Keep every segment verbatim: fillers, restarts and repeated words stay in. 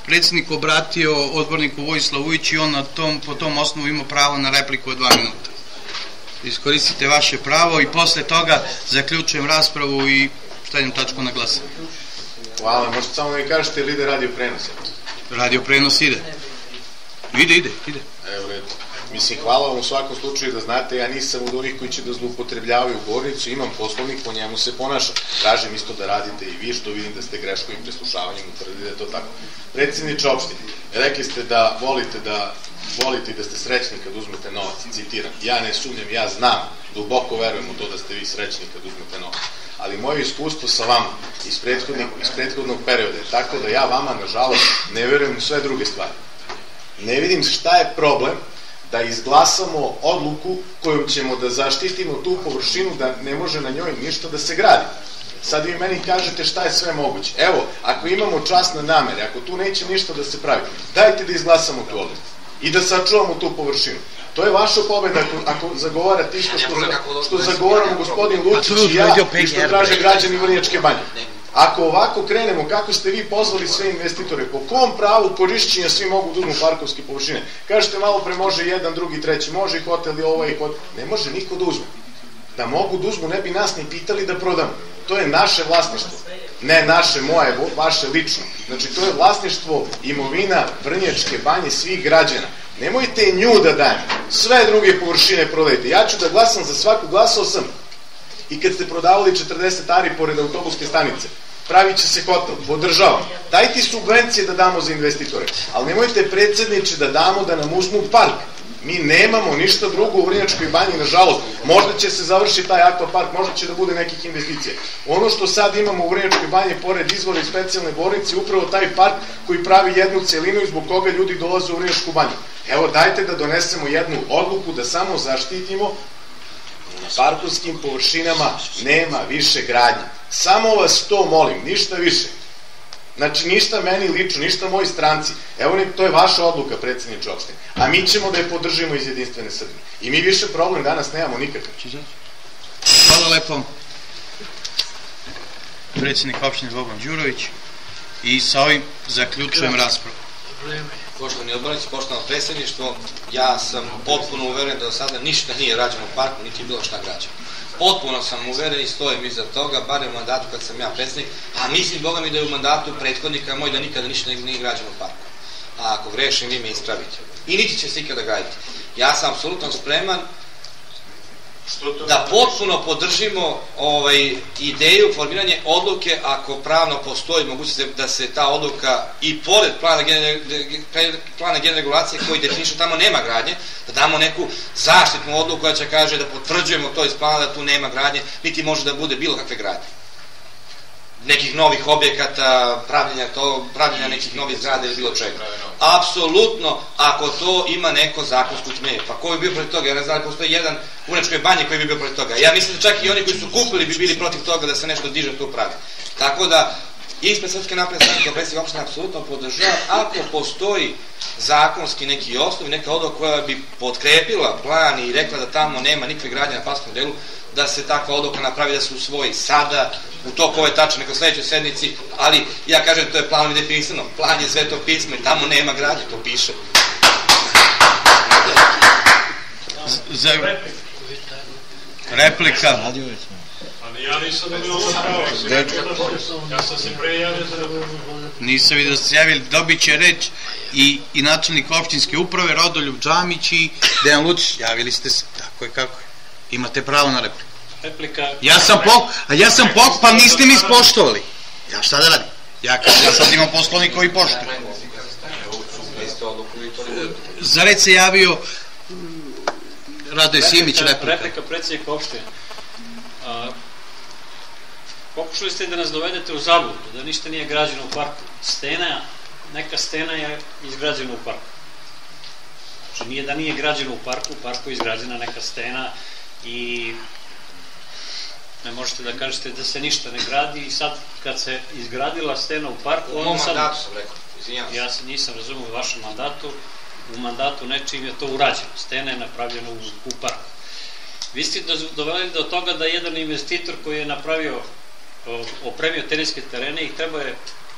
predsjednik obratio odborniku Vojislavu Vujiću i on na tom, po tom osnovu ima pravo na repliku od dva minuta. Iskoristite vaše pravo i posle toga zaključujem raspravu i stavljam tačku na glasanje. Hvala, možete samo da mi kažete ili ide radio prenos? Radio prenos ide. Ide, ide, ide. Evo, redu. Mislim, hvala vam u svakom slučaju da znate, ja nisam od onih koji će da zloupotrebljavaju govornicu, imam poslovnik, po njemu se ponaša. Tražim isto da radite i vi, što vidim da ste greškom i preslušavanjem utvrdili da je to tako. Predsjedniče opštine, rekli ste da volite da volite i da ste srećni kad uzmete novac, citiram. Ja ne sumnjam, ja znam, duboko verujem u to da ste vi srećni kad uzmete novac. Ali moje iskustvo sa vama iz prethodnog, iz prethodnog perioda je tako da ja vama, nažalost, ne verujem u sve druge stvari. Ne vidim šta je problem da izglasamo odluku kojom ćemo da zaštitimo tu površinu da ne može na njoj ništa da se gradi. Sad vi meni kažete šta je sve moguće. Evo, ako imamo časne namere, ako tu neće ništa da se pravi, dajte da izglasamo tu odluku i da sačuvamo tu površinu. To je vaša pobeda ako, ako zagovarate isto što, što zagovaramo gospodin Lučić i ja i što traže građani Vrnjačke Banje. Ako ovako krenemo, kako ste vi pozvali sve investitore, po kom pravu korišćenja svi mogu da uzmu parkovske površine? Kažete malo pre može jedan, drugi, treći, može i hotel i ovaj i hotel. Ne može niko da uzme. Da mogu da uzmu, ne bi nas ni pitali da prodamo. To je naše vlasništvo. Ne naše, moje, vaše lično. Znači, to je vlasništvo imovina Vrnjačke Banje svih građana. Nemojte nju da dajem. Sve druge površine prodajte. Ja ću da glasam za svaku, glasao sam. I kad ste prodavali četrdeset ari pored autobuske stanice, pravit će se hotel, podržavam. Dajte subvencije da damo za investitore, ali nemojte predsjedniče da damo da nam uzmu park. Mi nemamo ništa drugo u Vrnjačkoj Banji, nažalost. Možda će se završiti taj akvapark, možda će da bude nekih investicija. Ono što sad imamo u Vrnjačkoj Banji, pored izvora i specijalne bolnice, upravo taj park koji pravi jednu celinu i zbog koga ljudi dolaze u Vrnjačku Banju. Evo, dajte da donesemo jednu odluku da samo zaštitimo na parkovskim površinama nema više gradnje. Samo vas to molim, ništa više. Znači, ništa meni lično, ništa moji stranci. Evo, to je vaša odluka, predsjedniče opštine. A mi ćemo da je podržimo iz Jedinstvene Srbije. I mi više problem danas nemamo nikakav. Hvala lepo. Predsjednik opštine Boban Đurović. I sa ovim zaključujem raspravu. Poštovani odbornici, poštovano predsjedništvo, ja sam potpuno uveren da do sada ništa nije rađeno u parku, niti je bilo šta građeno. Potpuno sam uveren i stojim iza toga, bar u mandatu kad sam ja predsjednik, a mislim, Boga mi, da je u mandatu prethodnika moj da nikada ništa nije građeno u parku. A ako grešim, vi me ispravite. I niti će se ikada graditi. Ja sam apsolutno spreman da potpuno podržimo ovaj, ideju formiranje odluke ako pravno postoji mogućnost da se ta odluka i pored plana plana generalne regulacije koji definiše tamo nema gradnje, da damo neku zaštitnu odluku koja će kaže da potvrđujemo to iz plana da tu nema gradnje, niti može da bude bilo kakve gradnje. Nekih novih objekata, pravljenja, to, pravljenja nekih novih zgrada ili bilo čega. Apsolutno, ako to ima neko zakonsko utemeljenje. Pa ko bi bio protiv toga? Ja ne znam da postoji jedan u Vrnjačkoj Banji koji bi bio protiv toga. Ja mislim da čak i oni koji su kupili bi bili protiv toga da se nešto diže tu pravi. Tako da, ispred Srpske napredne stranke kao predsjednik opštine apsolutno podržavam ako postoji zakonski neki osnov, neka odluka koja bi potkrepila plan i rekla da tamo nema nikakve gradnje na parkovskom delu, da se takva odluka napravi, da se usvoji sada, u toku ove tačke, neka sledećoj sednici, ali ja kažem, to je planom definisano. Plan je Sveto pismo i tamo nema gradnje, to piše. Za replika. Ali ja nisam dobio ovo pravo. Ja sam se pre javio za repliku. Nisam vidio da ste javili, dobit će reč i, i načelnik opštinske uprave Rodoljub Džamić i Dejan Lučić, javili ste se, tako je kako je. Imate pravo na repliku. Replika... Ja sam pok, a ja sam pok, pa niste mi ispoštovali. Ja šta da radim? Ja, ja sad imam poslovnik koji poštuje. Za red se javio Radoje Simić, replika. Replika predsjednika opštine. Pokušali ste da nas dovedete u zabludu, da ništa nije građeno u parku. Stena, neka stena je izgrađena u parku. Znači nije da nije građeno u parku, u parku je izgrađena neka stena i ne možete da kažete da se ništa ne gradi i sad kad se izgradila stena u parku... U mom mandatu sam rekao, izvinjam se. Ja se nisam razumio u vašem mandatu, u mandatu nečim je to urađeno, stena je napravljena u, u parku. Vi ste doveli do toga da jedan investitor koji je napravio, opremio terenske terene i treba je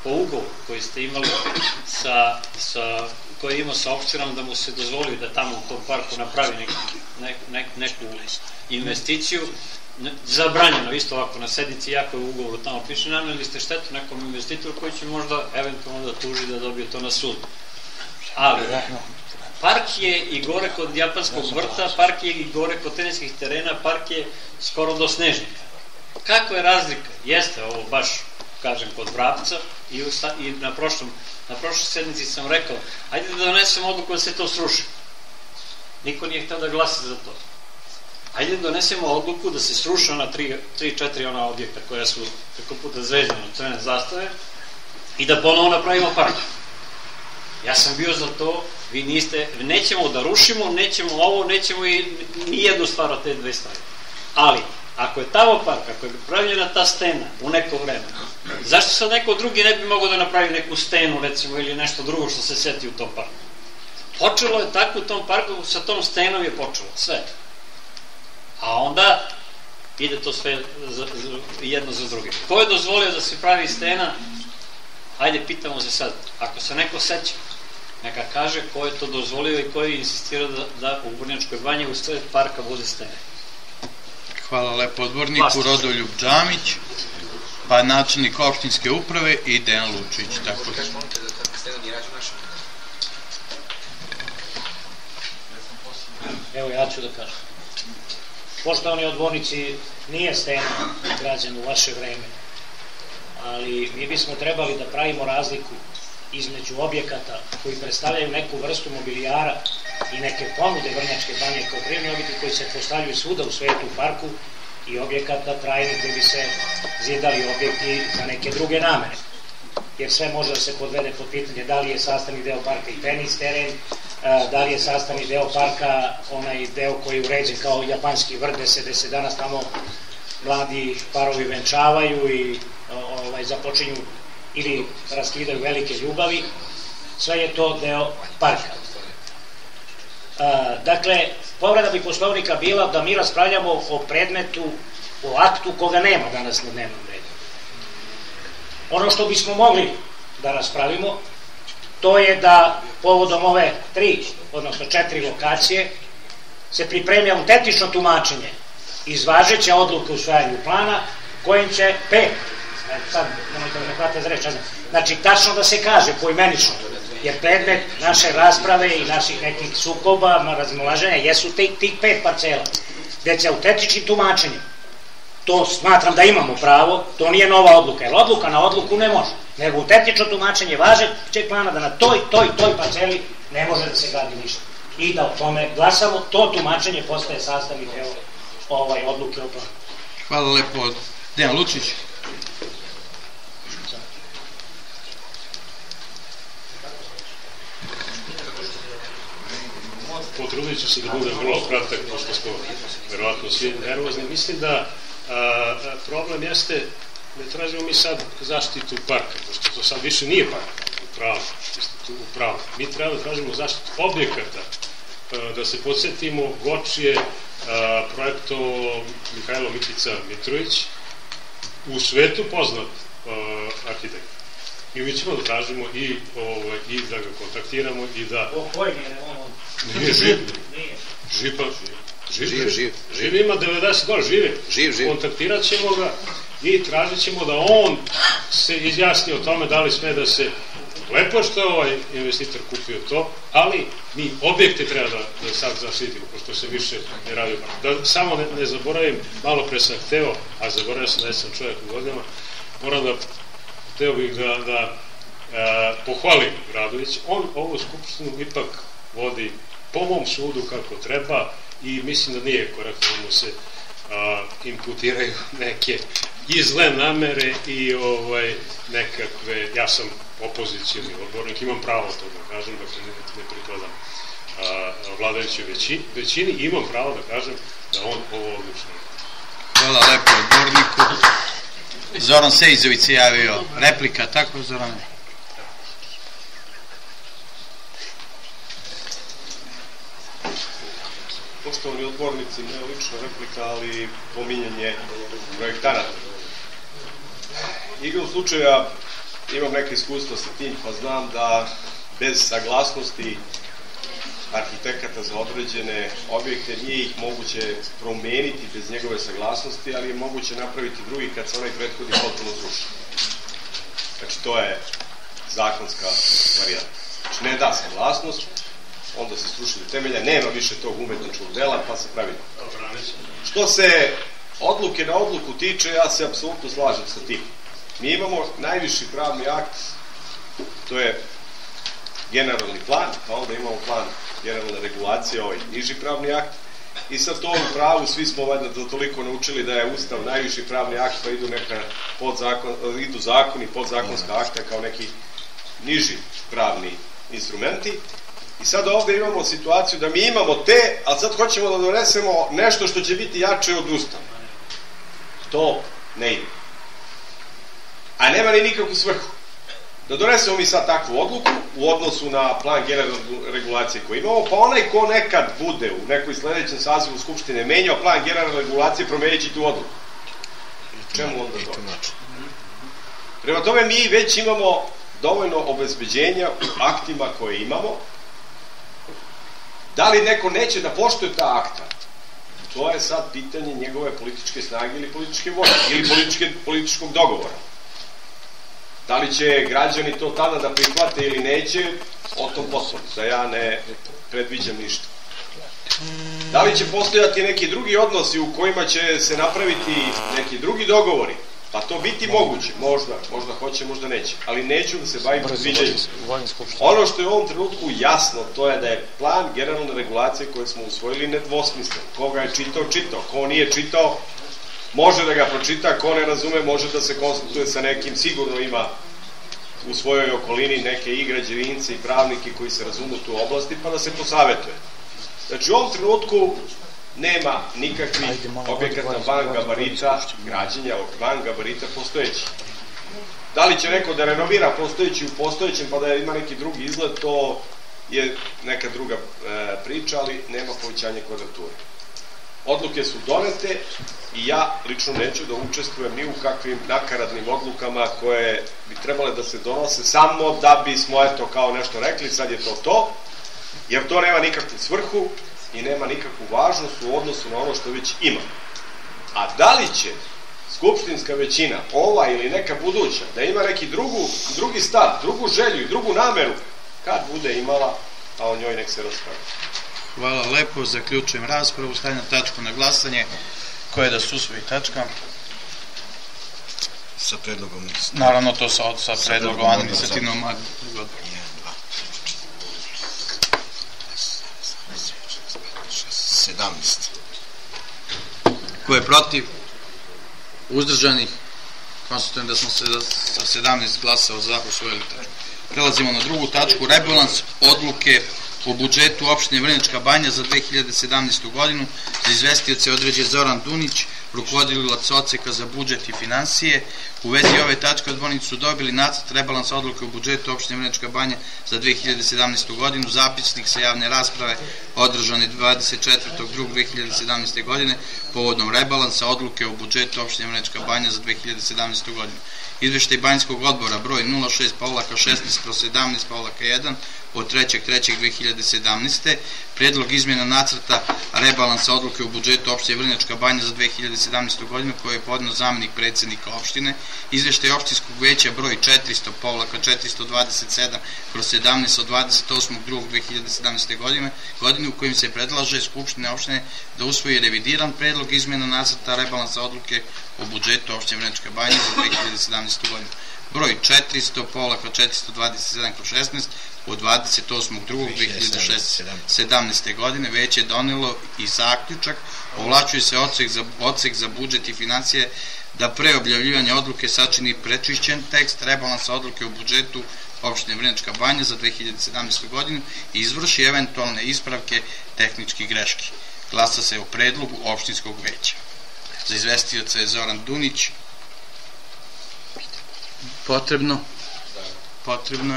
po ugovoru koji ste imali sa, sa, koji je imao sa opštinom da mu se dozvoli da tamo u tom parku napravi neku, nek, nek, neku investiciju, zabranjeno isto ovako na sednici, jako je u ugovoru tamo piše, naneli ste štetu nekom investitoru koji će možda eventualno da tuži da dobije to na sudu. Ali, park je i gore kod japanskog vrta, park je i gore kod teniskih terena, park je skoro do Snežnika. Kako je razlika? Jeste ovo baš, kažem, kod Vrapca i, u, i na, prošlom, na prošloj sednici sam rekao, ajde da donesemo odluku da se to sruši. Niko nije htio da glasi za to. Ajde da donesemo odluku da se sruši ona tri četiri ona objekta koja su preko puta zvezdano crvene zastave i da ponovo napravimo park. Ja sam bio za to, vi niste, nećemo da rušimo, nećemo ovo, nećemo i nijednu stvar od te dve stvari. Ali, ako je tamo park, ako je pravljena ta stena u neko vreme, zašto sad neko drugi ne bi mogao da napravi neku stenu, recimo, ili nešto drugo što se seti u tom parku? Počelo je tako u tom parku, sa tom stenom je počelo, sve. A onda ide to sve za, za, jedno za drugim. Ko je dozvolio da se pravi stena? Ajde, pitamo se sad, ako se neko seća, neka kaže ko je to dozvolio i ko je insistirao da, da u Brnjačkoj banji u sred parka bude stene. Hvala lepo odborniku Rodoljub Džamić, pa načelnik opštinske uprave i Dejan Lučić. Tako da. Evo ja ću da kažem. Poštovani odbornici, nije stena građen u vaše vreme, ali mi bismo trebali da pravimo razliku između objekata koji predstavljaju neku vrstu mobilijara i neke ponude Vrnjačke banje kao privredni objekti koji se postavljaju svuda u svetu u parku i objekata trajnih gde bi se zidali objekti za neke druge namere. Jer sve može da se podvede pod pitanje da li je sastavni deo parka i tenis teren, da li je sastavni deo parka onaj deo koji je uređen kao japanski vrt gde se, gde se danas tamo mladi parovi venčavaju i ovaj, započinju ili raskidaju velike ljubavi, sve je to deo parka. A, dakle, povreda bi Poslovnika bila da mi raspravljamo o predmetu, o aktu koga nema danas na dnevnom redu. Ono što bismo mogli da raspravimo, to je da povodom ove tri, odnosno četiri lokacije, se pripremlja autentično tumačenje iz važeće odluke u usvajanju plana, kojim će pet, sad nemojte da me hvate za reč, znači tačno da se kaže poimenično, jer predmet naše rasprave i naših nekih sukoba, razmolaženja, jesu tih pet parcela, gde će autentičnim tumačenjem, to smatram da imamo pravo, to nije nova odluka, jer odluka na odluku ne može, nego autentično tumačenje važećeg plana da na toj, toj, toj parceli ne može da se gradi ništa. I da o tome glasamo, to tumačenje postaje sastavni deo ovaj odluke o planu. Hvala lepo. Dejan Lučić. Potrudit ću se da budem vrlo kratak, pošto smo verovatno svi nervozni. Mislim da a, problem jeste, ne tražimo mi sad zaštitu parka, pošto to sad više nije park, u pravu. Mi treba da tražimo zaštitu objekata, a, da se podsjetimo Gočije, projekto Mihajlo Mikica Mitrović, u svetu poznat a, arhitekt. I mi ćemo da tražimo i, ovaj, i da ga kontaktiramo i da... O koji je ono? Nije živ. Živ pa... Živ, živ. Živ ima devedeset godina, žive. Živ, živ. Kontaktirat ćemo ga i tražit ćemo da on se izjasni o tome da li sme da se... Lepo što je ovaj investitor kupio to, ali mi objekte treba da, da sad zaštitimo, pošto se više ne radi. Da samo ne, ne zaboravim, malo pre sam hteo, a zaboravio sam da sam čovjek u godinama, moram da... Hteo bih da, da e, pohvalim Radović, on ovu skupštinu ipak vodi po mom sudu kako treba i mislim da nije korektno da mu se a, imputiraju neke i zle namere i ovaj, nekakve, ja sam opozicijni odbornik, imam pravo to da kažem, dakle ne, ne pripadam a, vladajućoj većini, većini, imam pravo da kažem da on ovo odlično. Hvala lepo odborniku. Zoran Sejzović se javio. Replika, tako Zoran? Poštovani odbornici, ne lična replika, ali pominjanje projektanata. Igrom slučaja imam neke iskustva sa tim, pa znam da bez saglasnosti arhitekata za određene objekte nije ih moguće promeniti bez njegove saglasnosti, ali je moguće napraviti drugi kad se onaj prethodni potpuno sruši. Znači, to je zakonska varijanta. Znači, ne da saglasnost, onda se sruši do temelja, nema više tog umetničkog dela, pa se pravi. Što se odluke na odluku tiče, ja se apsolutno slažem sa tim. Mi imamo najviši pravni akt, to je generalni plan, pa onda imamo plan generalne regulacije, ovaj niži pravni akt, i sad to u pravu, svi smo valjda da toliko naučili da je Ustav najviši pravni akt, pa idu neka podzakon, idu zakoni, podzakonska akta kao neki niži pravni instrumenti. I sad ovde imamo situaciju da mi imamo te, ali sad hoćemo da donesemo nešto što će biti jače od Ustava. To ne ide. A nema ni nikakvu svrhu. Da donesemo mi sad takvu odluku u odnosu na plan generalne regulacije koji imamo, pa onaj ko nekad bude u nekoj sledećem sazivu Skupštine menjao plan generalne regulacije, promenit će tu odluku. Čemu onda to? Prema tome mi već imamo dovoljno obezbeđenja u aktima koje imamo. Da li neko neće da poštuje ta akta? To je sad pitanje njegove političke snage ili političke volje, ili političke, političkog dogovora. Da li će građani to tada da prihvate ili neće, o tom poslu, da ja ne predviđam ništa. Da li će postojati neki drugi odnosi u kojima će se napraviti neki drugi dogovori? Pa to biti moguće, možda, možda hoće, možda neće, ali neću da se bavim predviđanjem. Ono što je u ovom trenutku jasno, to je da je plan generalne regulacije koje smo usvojili nedvosmislen. Koga je čitao, čitao. Ko nije čitao, može da ga pročita, ko ne razume, može da se konsultuje sa nekim, sigurno ima u svojoj okolini neke i građevince i pravnike koji se razumu tu oblasti, pa da se posavetuje. Znači, u ovom trenutku nema nikakvih objekata van gabarita građenja, van gabarita postojeći. Da li će neko da renovira postojeći u postojećem pa da ima neki drugi izgled, to je neka druga priča, ali nema povećanja kvadrature. Odluke su donete i ja lično neću da učestvujem ni u kakvim nakaradnim odlukama koje bi trebale da se donose samo da bismo, eto, kao nešto rekli, sad je to to, jer to nema nikakvu svrhu i nema nikakvu važnost u odnosu na ono što već ima. A da li će skupštinska većina, ova ili neka buduća, da ima neki drugu, drugi stav, drugu želju i drugu nameru, kad bude imala, a o njoj nek se raspravi. Hvala lepo, zaključujem raspravu, stavljam tačku na glasanje, koje da se usvoji tačka. Sa predlogom... Naravno, to sa, sa predlogom administrativnog odbora. sedamnaest. Ko je protiv? Uzdržanih? Konstatujem da smo se sa sedamnaest glasao za usvojili tačku. Prelazimo na drugu tačku, rebalans odluke o budžetu opštine Vrnjačka Banja za dve hiljade sedamnaestu godinu. Za izvestioce određen Zoran Dunić, rukovodilac odseka za budžet i finansije. U vezi ove tačke odbornici su dobili nacrt rebalansa odluke o budžetu opštine Vrnjačka Banja za dve hiljade sedamnaestu godinu, zapisnik sa javne rasprave održane dvadeset četvrtog drugog dve hiljade sedamnaeste. godine povodom rebalansa odluke o budžetu opštine Vrnjačka Banja za dve hiljade sedamnaestu. godinu. Izveštaj Banjskog odbora broj nula šest šesnaest kroz sedamnaest jedan od trećeg trećeg dve hiljade sedamnaeste. Predlog izmjena nacrta rebalansa odluke o budžetu opštine Vrnjačka Banja za dve hiljade sedamnaestu. godinu koje je podneo zamenik predsednika opštine. Izveštaj opštinskog veća broj četiristo četiristo dvadeset sedam kroz sedamnaest od dvadeset osmog drugog dve hiljade sedamnaeste. godine godine u kojim se predlaže Skupštine opštine da usvoji revidiran predlog izmjena nacrta rebalansa odluke o budžetu opštine Vrnjačka Banja za dve hiljade sedamnaestu. godinu. Broj četiristo četiristo dvadeset sedam kroz šesnaest od dvadeset osmog drugog dve hiljade sedamnaeste. godine već je donelo i zaključak, ovlašćuje se odsek za, odsek za budžet i financije da pre objavljivanja odluke sačini prečišćen tekst rebalansa odluke o budžetu opštine Vrnjačka Banja za dve hiljade sedamnaestu. godinu i izvrši eventualne ispravke tehničkih greški. Glasa se o predlogu opštinskog veća. Za izvestioca je Zoran Dunić. Potrebno? Potrebno je.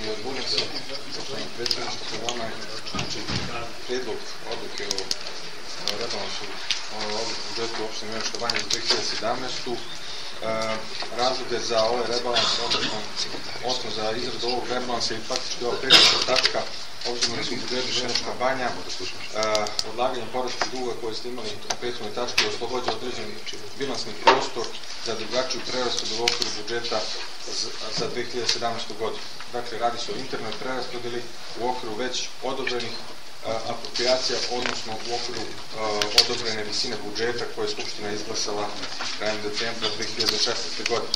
poštovani odbornici, poštovani predsjedništvo, pred vama je prijedlog odluke o rebalansu odluke budžetu opštine Vrnjačka Banja za dve hiljade sedamnaestu. Razloge za ovaj rebalans, odnosno osnov za izradu ovog rebalansa i faktički ova prethodna tačka, obzirom da su u budžetu Vrnjačka Banja odlaganjem porasta duga koje ste imali u prethodnoj tački oslobođa određen bilansni prostor za drugačiju preraspodelu u okviru budžeta za dve hiljade sedamnaestu. godinu. Dakle, radi se o internoj preraspodeli u okviru već odobrenih apropriacija, odnosno u okviru odobrene visine budžeta koje je Skupština izglasala krajem decembra dve hiljade šesnaeste. godine.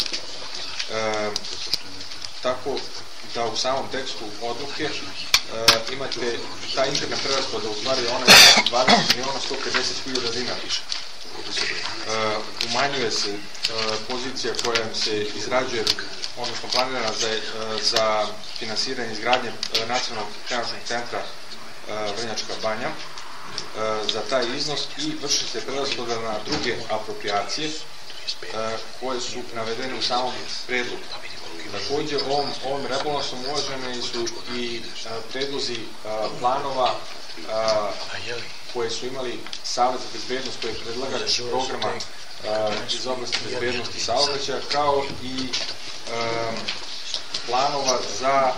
Tako da u samom tekstu odluke imate ta interna preraspodela, u stvari ona je dvadeset miliona sto pedeset hiljada dinara. Umanjuje se pozicija koja se izrađuje, odnosno planirana za finansiranje izgradnje nacionalnog trenažnog centra Vrnjačka Banja za taj iznos i vrši se preraspodela na druge apropriacije koje su navedene u samom predlogu. Takođe, ovim rebalansom uvažene su i predlozi planova koje su imali Savet za bezbednost, koji je predlagač programa iz oblasti bezbednosti saobraćaja, kao i planova za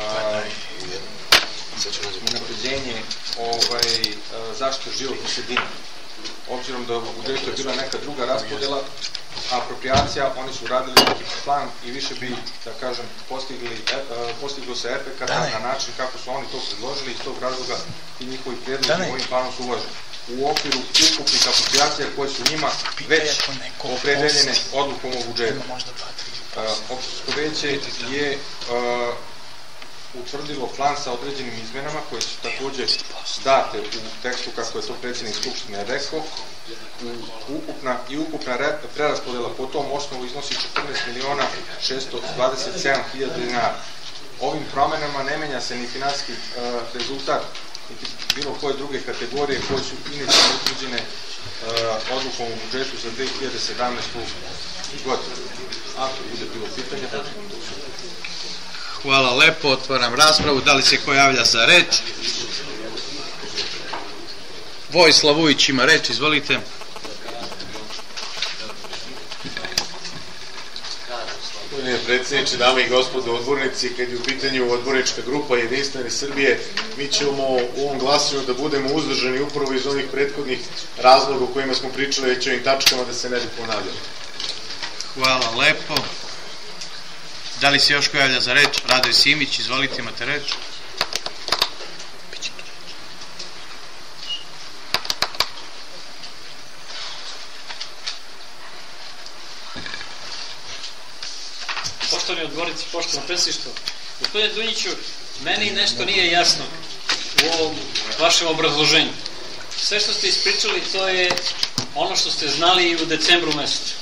unapređenje zaštite životne sredine. Obzirom da u budžetu je bila neka druga raspodela apropriacija, oni su radili neki plan i više bi, da kažem, postiglo se efekata na način kako su oni to predložili, iz tog razloga i njihovi predlozi ovim planom su uvaženi. U okviru ukupnih apropriacija koje su njima već opredeljene odlukom o budžetu. Opštinsko veće je utvrdilo plan sa određenim izmenama koje su takođe date u tekstu kako je to predsjednik Skupštine rekao. Ukupna i ukupna preraspodela po tom osnovu iznosi četrnaest miliona šesto dvadeset sedam hiljada dinara. Ovim promenama ne menja se ni finansijski rezultat niti bilo koje druge kategorije koje su inicijalno utvrđene odlukom u budžetu za dve hiljade sedamnaestu. godinu. Ako bude bilo pitanje, da ćemo to usvojiti. Hvala lepo, otvaram raspravu. Da li se ko javlja za reč? Vojislav Vujić ima reč, izvolite. Gospodine predsjedniče, dame i gospodo odbornici, kad je u pitanju odbornička grupa Jedinstvene Srbije, mi ćemo u ovom glasanju da budemo uzdržani upravo iz onih prethodnih razloga o kojima smo pričali već ovim tačkama, da se ne bi ponavljali. Hvala lepo. Da li se još ko javlja za reč? Radoje Simić, izvolite, imate reč. Poštovani odbornici, poštovano predsjedništvo, gospodine Dunjiću, meni nešto nije jasno u ovom vašem obrazloženju. Sve što ste ispričali, to je ono što ste znali i u decembru mesecu.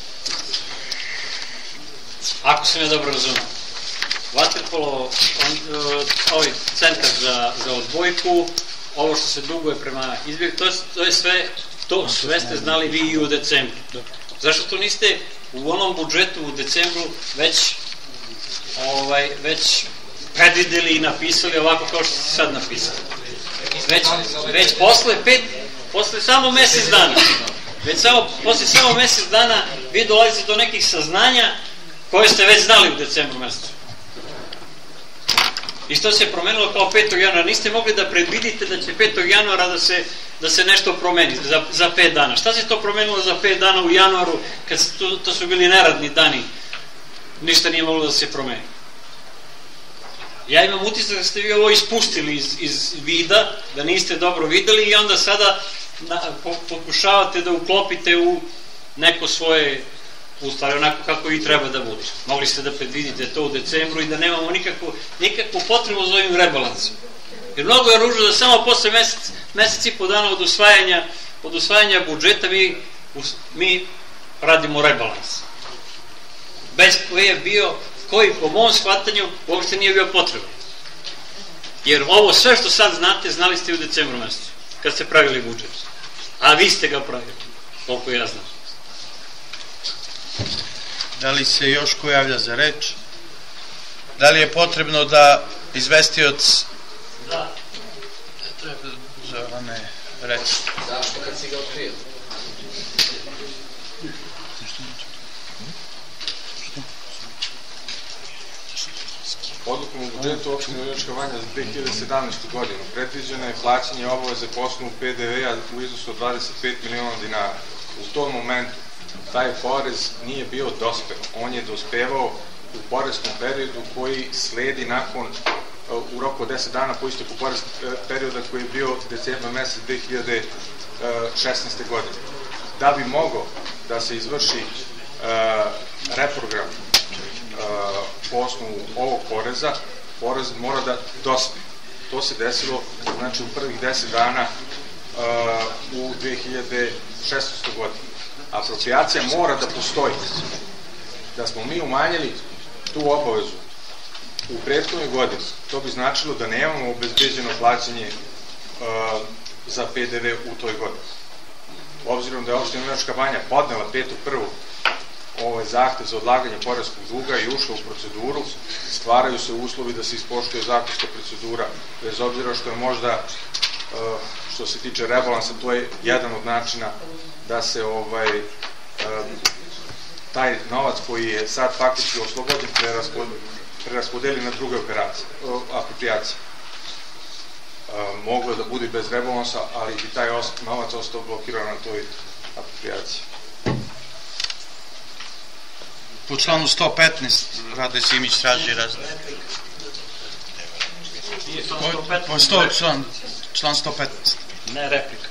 Ako sam ja dobro razumio. Vaterpolo, ovaj centar za odbojku, ovo što se duguje prema izbjeg, to je sve, to sve ste znali vi i u decembru. Zašto to niste u onom budžetu u decembru već već predvideli i napisali ovako kao što ste sad napisali? Već posle pet, posle samo mesec dana, već posle samo mesec dana vi dolazite do nekih saznanja koje ste već znali u decembru mesecu. I što se promenilo kao petog januara? Niste mogli da predvidite da će petog januara da se nešto promeni za pet dana. Šta se to promenilo za pet dana u januaru, kad to su bili neradni dani? Ništa nije moglo da se promeni. Ja imam utisak da ste vi ovo ispustili iz vida, da niste dobro videli i onda sada pokušavate da uklopite u neko svoje u stvari onako kako i treba da bude. Mogli ste da predvidite to u decembru i da nemamo nikakvu potrebu za ovim rebalansom. Jer mnogo je ružno da samo posle mesec i po dana od usvajanja budžeta mi radimo rebalans. Bez koji je bio, koji po mom shvatanju uopšte nije bio potreban. Jer ovo sve što sad znate, znali ste u decembru mesecu, kad ste pravili budžet. A vi ste ga pravili, koliko ja znam. Da li se još ko javlja za reč? Da li je potrebno da izvestioc Da. Zorane, reci. Zašto kad si ga otkrio? Odlukom u budžetu opštine Vrnjačka Banja za dve hiljade sedamnaestu. godinu predviđeno je plaćanje obaveze po osnovu P D V-a u iznosu od dvadeset pet miliona dinara. U tom momentu taj porez nije bio dospeo. On je dospevao u poreskom periodu koji sledi nakon, u roku od deset dana po isteku poreskog perioda koji je bio decembar mesec dve hiljade šesnaeste. godine. Da bi mogao da se izvrši reprogram po osnovu ovog poreza, porez mora da dospe. To se desilo, znači, u prvih deset dana u dve hiljade šesnaestoj. godini. Apropriacija mora da postoji. Da smo mi umanjili tu obavezu u prethodnoj godini, to bi značilo da nemamo obezbeđeno plaćanje za P D V u toj godini. Obzirom da je opština Vrnjačka Banja podnela petog prvog ovaj zahtev za odlaganje poreskog duga i ušla u proceduru, stvaraju se uslovi da se ispoštuje zakonska procedura, bez obzira što je možda, što se tiče rebalansa, to je jedan od načina da se ovaj taj novac koji je sad faktički oslobođen preraspodeli na druge operacije, apropriacije. Moglo je da bude bez rebalansa, ali bi taj novac ostao blokiran na toj apropriaciji. Po članu sto petnaest Radoje Simić traži razlog. Po sto, član, član sto petnaest. Ne, replika.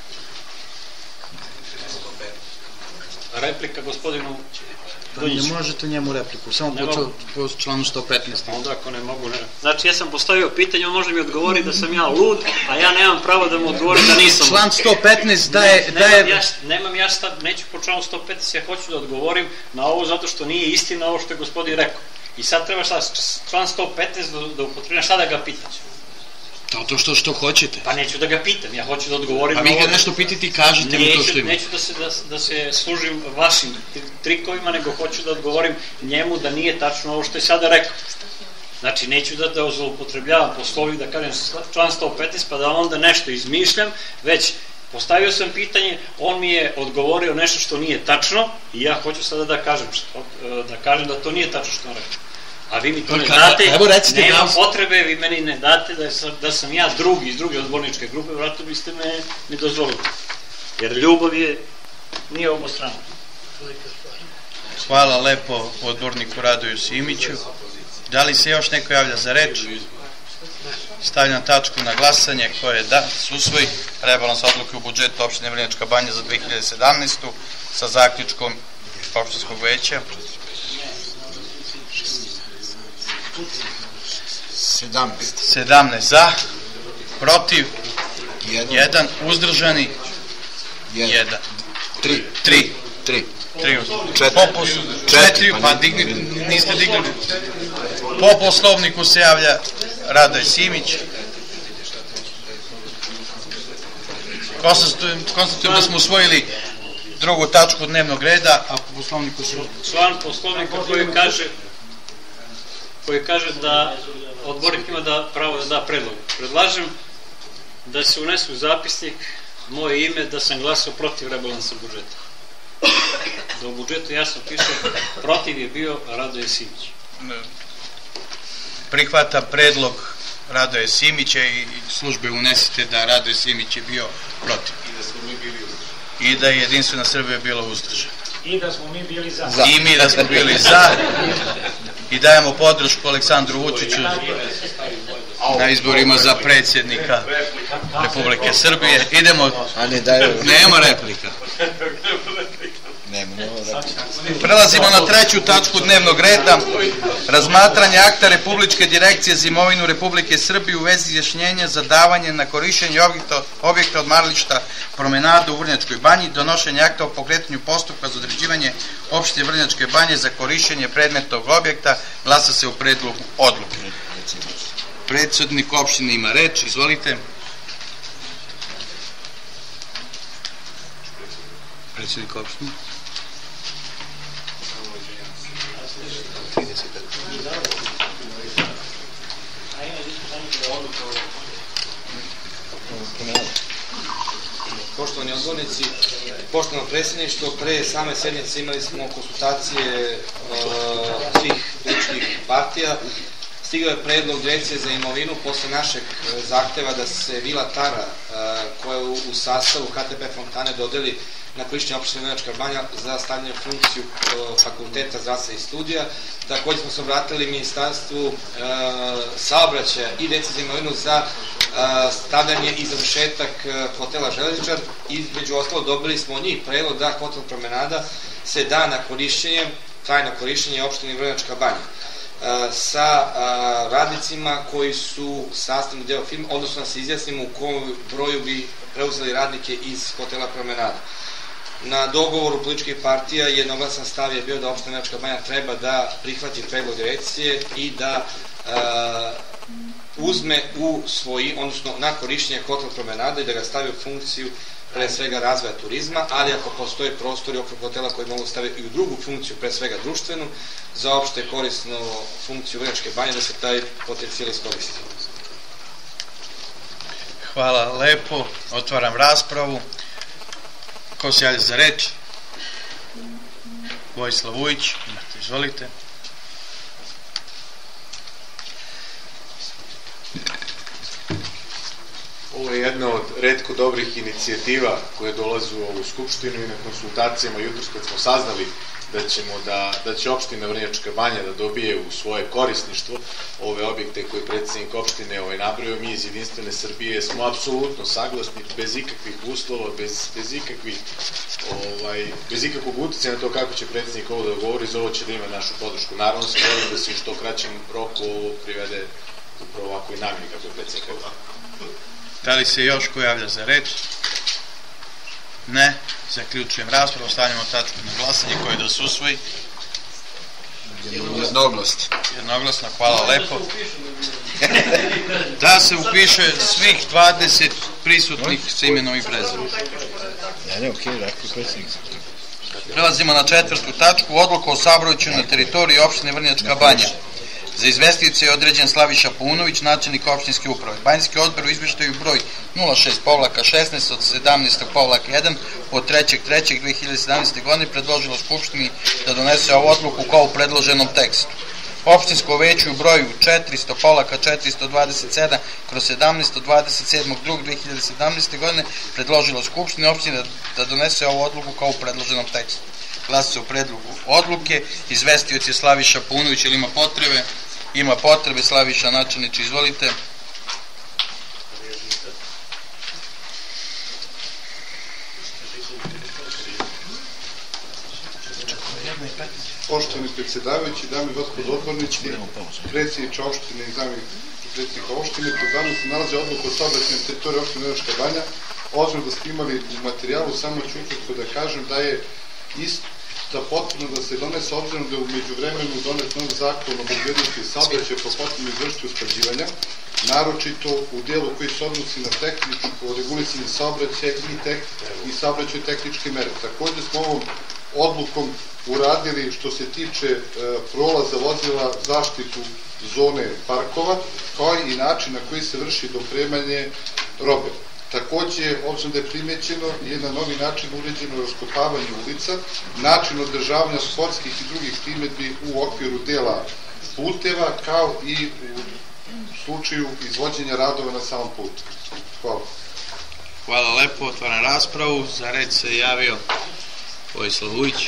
Replika gospodinu Dunjiću. Ne možete njemu repliku, samo po članu sto petnaest. Onda ako ne mogu, ne. Znači, ja sam postavio pitanje, on može mi odgovori da sam ja lud, a ja nemam pravo da mu odgovorim da nisam lud. Član sto petnaest daje... Nemam ja šta, neću po članu sto petnaest, ja hoću da odgovorim na ovo zato što nije istina ovo što je gospodin rekao. I sad treba šta, član sto petnaest da upotrebljam, šta da ga pitam? To što što hoćete. Pa neću da ga pitam, ja hoću da odgovorim na ovo... ovo... Pa vi ga nešto pitite i kažete mu to što ima. Neću da se služim vašim trikovima, nego hoću da odgovorim njemu da nije tačno ovo što je sada rekao. Znači, neću da zloupotrebljavam poslovnik, da kažem član sto petnaest, pa da onda nešto izmišljam, već postavio sam pitanje, on mi je odgovorio nešto što nije tačno i ja hoću sada da kažem da kažem da to nije tačno što on rekao. A vi mi to ne date, nema potrebe, vi meni ne date da sam ja drugi iz druge odborničke grupe, vratno biste me ne dozvolili. Jer ljubav je, nije obostrana. Hvala lepo odborniku Radoju Simiću. Da li se još neko javlja za reč? Stavljam tačku na glasanje koje da se usvoji rebalans odluke u budžetu opštine Vrnjačka Banja za dve hiljade sedamnaestu. sa zaključkom opštinskog veća. sedamnaest za, protiv jedan, uzdržani jedan, tri, tri, tri, četiri, pa niste digli. Po poslovniku se javlja Radoje Simić. Konstatujem da smo usvojili drugu tačku dnevnog reda, a po poslovniku se... Član poslovnika koji kaže koji kaže da odbornik ima da pravo da da predlog. Predlažem da se unesu u zapisnik moje ime da sam glasao protiv rebalansa budžeta. Da u budžetu jasno piše protiv je bio Radoje Simić. Prihvata predlog Radoje Simića i službe unesite da Radoje Simić je bio protiv. I da je Jedinstvena Srbija bila uzdržana. I da smo mi bili za. I mi da smo bili za. I dajemo podršku Aleksandru Vučiću na izborima za predsjednika Republike Srbije. Idemo... Nema replika. Prelazimo na treću tačku dnevnog reda. Razmatranje akta Republičke direkcije za imovinu Republike Srbije u vezi izjašnjenja za davanje na korišćenje objekta odmarališta Promenada u Vrnjačkoj Banji, donošenje akta o pokretanju postupka za određivanje opštine Vrnjačke Banje za korišćenje predmetnog objekta. Glasa se u predlogu odluke. Predsednik opštine ima reč, izvolite. Predsednik opštine. odbornici, poštovano predsjedništvo, pre same sednice imali smo konsultacije svih političkih partija. Stigao je predlog Direkcije za imovinu posle našeg zahteva da se Vila Tara, koja je u sastavu H T P Fontane, dodeli na korišćenje opštine Vrnjačka Banja za stavljanje funkciju Fakulteta zdravstva i studija. Takođe smo se obratili Ministarstvu saobraćaja i Direkcije za imovinu za stavljanje i završetak hotela Železničar. Između ostalo dobili smo od njih predlog da hotel Promenada se da na korišćenje, trajno korišćenje opštine Vrnjačka Banja sa radnicima koji su sastavni deo firme, odnosno da se izjasnimo u kom broju bi preuzeli radnike iz hotela Promenada. Na dogovoru političkih partija jednoglasan stav je bio da opština Vrnjačka Banja treba da prihvati predlog direkcije i da uzme u svoji, odnosno na korišćenje hotel Promenada i da ga stavi u funkciju pre svega razvoja turizma, ali ako postoji prostor i okruг hotela koji mogu staviti i u drugu funkciju, pre svega društvenu, za opšte korisnu funkciju Vrnjačke Banje, da se taj potencijal iskoristi. Hvala lepo, otvaram raspravu. Ko se javlja za reč? Vojislav Vujić, izvolite. Ovo je jedna od retko dobrih inicijativa koje dolaze u ovu skupštinu i na konsultacijama jutros kad smo saznali da ćemo da, da će opština Vrnjačka Banja da dobije u svoje korisništvo ove objekte koje predsjednik opštine ovaj nabrojao, mi iz Jedinstvene Srbije smo apsolutno saglasni, bez ikakvih uslova, bez, bez ikakvih ovaj, bez ikakvog uticaja na to kako će predsjednik ovo da govori, za ovo će da ima našu podršku. Naravno se želim da se što kraćem roku ovo privede upravo ovako i namjeni kako je predsjednik ovo. Da li se još ko javlja za reč? Ne. Zaključujem raspravu, stavljamo tačku na glasanje koje da se usvoji. Jednoglasno. Jednoglasno, hvala lepo. Da se upiše svih dvadeset prisutnih sa imenom i prezimenom. Ne, ne, okej, rekao predsjednik. Prelazimo na četvrtu tačku, odluku o saobraćaju na teritoriji opštine Vrnjačka Banja. Za izvestioce je određen Slaviša Paunović, načelnik opštinske uprave. Banjski odbor u izveštaju broj nula šest šesnaest od sedamnaest jedan od trećeg trećeg dve hiljade sedamnaeste. godine predložilo Skupštini da donese ovu odluku kao u predloženom tekstu. Opštinsko veće u broju četiristo četiristo dvadeset sedam kroz sedamnaest od dvadeset sedmog drugog dve hiljade sedamnaeste. godine predložilo Skupštini opštine da donese ovu odluku kao u predloženom tekstu. Glasa se u predlogu odluke. Izvestioc je Slaviša Paunović, ili ima potrebe? Ima potrebe. Slaviša, načelniče, izvolite. Poštovani predsjedavajući, dame i gospodo odbornici, predsjedniče opštine i zamjenik predsjednika opštine, pred vama se nalazi odluka o saobraćaju na teritoriji opštine Vrnjačka Banja. Obzirom da ste imali u materijalu, samo ću ukratko da kažem da je isto da potpuno da se donese, obzirom da je u međuvremenu donet nov zakon o bezbednosti saobraćaja po potpuno izvršiti usklađivanja, naročito u delu koji se odnosi na tehničko regulisanje saobraćaja i, tek, i saobraćaju tehničke mere. Takođe smo ovom odlukom uradili što se tiče e, prolaza vozila zaštitu zone parkova, kao i način na koji se vrši dopremanje robe. Takođe, obzirom da je primećeno, je na novi način uređeno raskopavanje ulica, način održavanja sportskih i drugih primetbi u okviru dela puteva, kao i u slučaju izvođenja radova na samom putu. Hvala. Hvala lepo, otvaram raspravu. Za reč se javio Vojislav Vujić.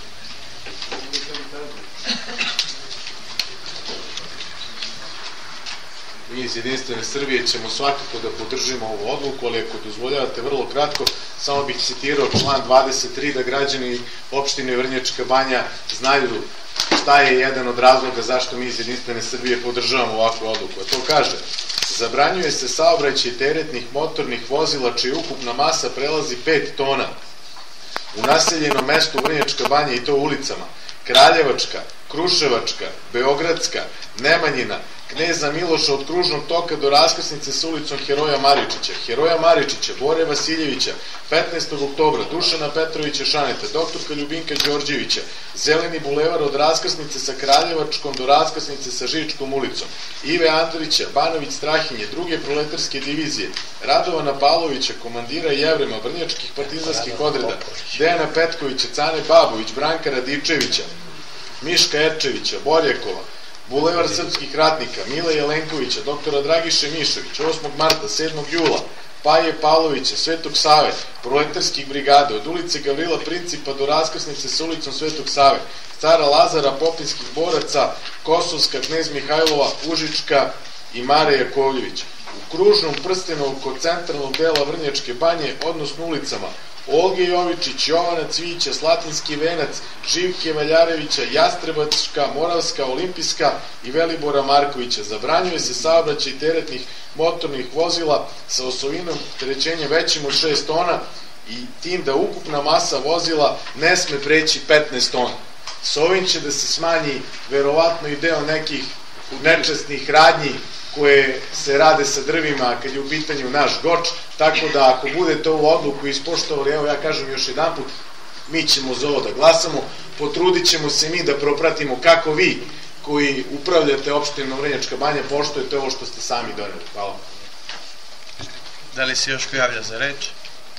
Mi iz Jedinstvene Srbije ćemo svakako da podržimo ovu odluku, ali ako dozvoljavate vrlo kratko, samo bih citirao član dvadeset tri da građani opštine Vrnjačka Banja znaju šta je jedan od razloga zašto mi iz Jedinstvene Srbije podržavamo ovakvu odluku. A to kaže: zabranjuje se saobraćaj teretnih motornih vozila čija ukupna masa prelazi pet tona u naseljenom mestu Vrnjačka Banja, i to ulicama Kraljevačka, Kruševačka, Beogradska, Nemanjina, Kneza Miloša od kružnog toka do raskrsnice sa ulicom Heroja Maričića, Heroja Maričića, Bore Vasiljevića, petnaestog oktobra, Dušana Petrovića Šaneta, doktorka Ljubinka Đorđevića, Zeleni bulevar od raskrsnice sa Kraljevačkom do raskrsnice sa Žičkom ulicom, Ive Andrića, Banović Strahinje, druge proletarske divizije, Radovana Pavlovića, komandira Jevrema, Vrnjačkih partizanskih odreda, Dejana Petkovića, Cane Babović, Branka Radičevića, Miška Erčevića, Borjakova, Bulevar srpskih ratnika, Mila Jelenkovića, doktora Dragiše Mišovića, osmog marta, sedmog jula, Paje Pavlovića, Svetog Save, proletarskih brigada, od ulice Gavrila Principa do raskrsnice sa ulicom Svetog Save, Cara Lazara, Popinskih boraca, Kosovska, Knez Mihajlova, Užička i Mare Jakovljevića. U kružnom prstenu oko centralnog dela Vrnjačke banje, odnosno ulicama Olge Jovičić, Jovana Cvića, Slatinski venac, Živke Valjarevića, Jastrebačka, Moravska, Olimpijska i Velibora Markovića. Zabranjuje se saobraćaj teretnih motornih vozila sa osovinom opterećenja većim od šest tona i tim da ukupna masa vozila ne sme preći petnaest tona. S ovim će da se smanji verovatno i deo nekih nečasnih radnji koje se rade sa drvima kad je u pitanju naš Goč, tako da ako budete ovu odluku ispoštovali, evo ja kažem još jedan put, mi ćemo za ovo da glasamo, potrudit ćemo se mi da propratimo kako vi koji upravljate opštinom Vrnjačka banja poštujete ovo što ste sami doneli. Hvala. Da li se još ko javlja za reč?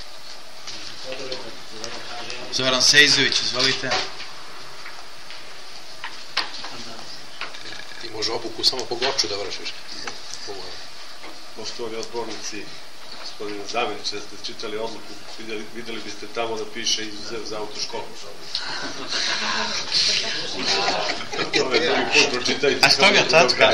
Zoran Sejzović, izvolite. Ti može obuku samo po Goču da vršiš. Poštovani odbornici, gospodine Zamenić, da ste čitali odluku, videli biste tamo da piše izuzev za autoškolu. To je drugi put pročitajte. A što ga tačka?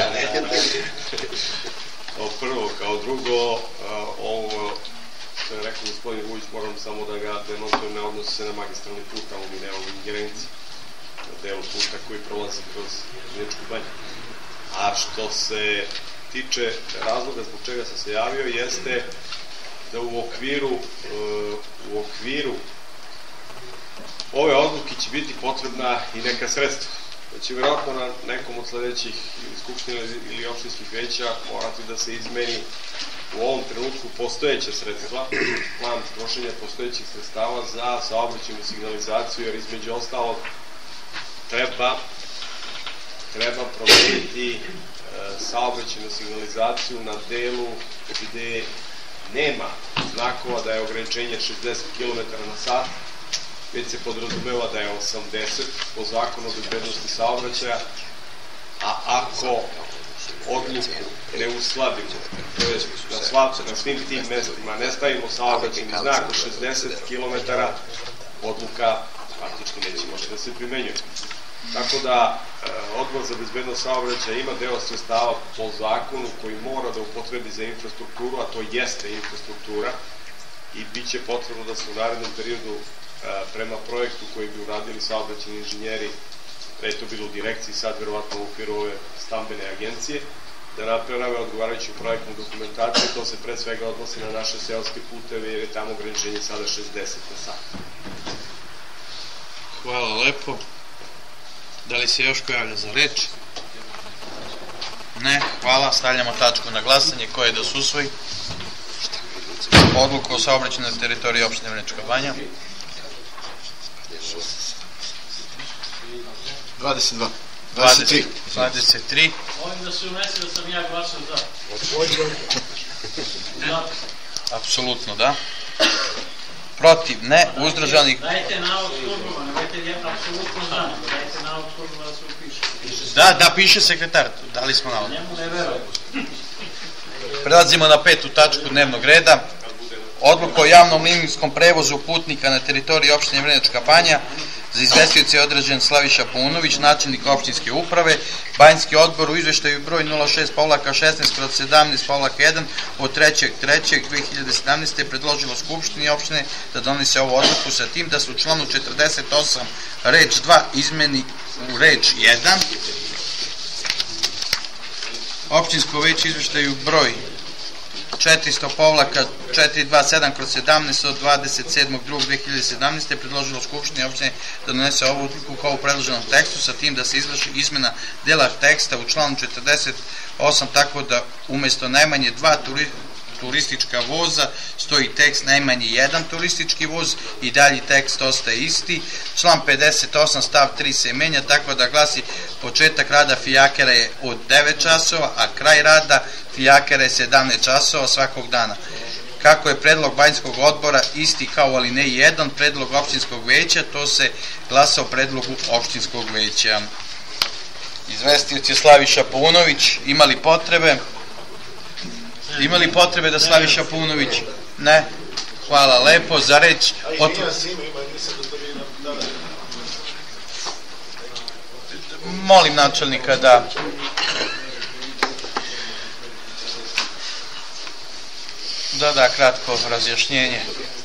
Kao prvo, kao drugo, ovo što je rekao gospodin Vujić, moram samo da ga demontujem, ne odnosi se na magistralni put, tamo mi nemamo ingerenciji na delu puta koji prolazi kroz Vrnjačku banju. A što se tiče razloga zbog čega sam se javio, jeste da u okviru u okviru ove odluke će biti potrebna i neka sredstva. Da će vjerojatno na nekom od sledećih ili skupština ili opštinskih veća morati da se izmeni u ovom trenutku postojeća sredstva, plan trošenja postojećih sredstava za saobraćajnu signalizaciju, jer između ostalog treba treba promeniti saobraćajnu signalizaciju na delu gde nema znakova da je ograničenje šezdeset kilometara na sat, već se podrazumeva da je osamdeset po zakonu o bezbednosti saobraćaja, a ako odluku ne uskladimo, to je na svim tim mestima ne stavimo saobraćajni znak od šezdeset kilometara, odluka praktički neće moći da se primenjuje. Tako da Odbor za bezbednost saobraćaja ima deo sredstava po zakonu koji mora da upotrebi za infrastrukturu, a to jeste infrastruktura, i bit će potrebno da se u narednom periodu prema projektu koji bi uradili saobraćajni inženjeri, da je to bilo u direkciji, sad verovatno u okviru ove stambene agencije, da naprave odgovarajuću projektnu dokumentaciju. To se pre svega odnosi na naše seoske puteve, jer je tamo ograničenje sada šezdeset na sat. Hvala lepo. Da li se još ko javlja za reč? Ne, hvala. Stavljamo tačku na glasanje. Ko je da se usvoji? Odluku o saobraćaju na teritoriji opštine Vrnjačka banja. dvadeset dva. dvadeset tri. dvadeset tri. Ovim da se unese da sam ja glasao za. Apsolutno da. Protiv, ne, uzdržanih. Dajte navod službama, nemojte je apsolutno za, dajte navod službama da se upiše. Da, da, piše sekretar, dali smo navod. Njemu ne verujem. Prelazimo na petu tačku dnevnog reda. Odluka o javnom linijskom prevozu putnika na teritoriji opštine Vrnjačka banja. Za izvestioce je određen Slaviša Paunović, načelnik opštinske uprave. Banjski odbor u izveštaju broj nula šest šesnaest sedamnaest jedan od trećeg trećeg dve hiljade sedamnaeste. predložilo Skupštini opštine da donese ovu odluku sa tim da se u članu četrdeset osam reč dva izmeni u reč jedan. Opštinsko veće izveštaju broj četiristo povlaka četiristo dvadeset sedam kroz sedamnaest od dvadeset sedmog drugog dve hiljade sedamnaeste. predložilo Skupštini opštine da donese ovu odluku kao u predloženom tekstu, sa tim da se izvrši izmena dela teksta u članu četrdeset osam, tako da umesto najmanje dva turistička voza stoji tekst najmanje jedan turistički voz i dalji tekst ostaje isti. Član pedeset osam stav tri se menja tako da glasi: početak rada fijakera je od devet časova, a kraj rada fijakera je sedamnaest časova svakog dana. Kako je predlog banjskog odbora isti kao u alineji jedan predlog opštinskog veća, to se glasa o predlogu opštinskog veća. Izvestioc je Slaviša Paunović. Imali potrebe? Imali potrebe da Slaviša Paunović? Ne? Hvala lepo. Za reč... Molim načelnika da... da da kratko razjašnjenje.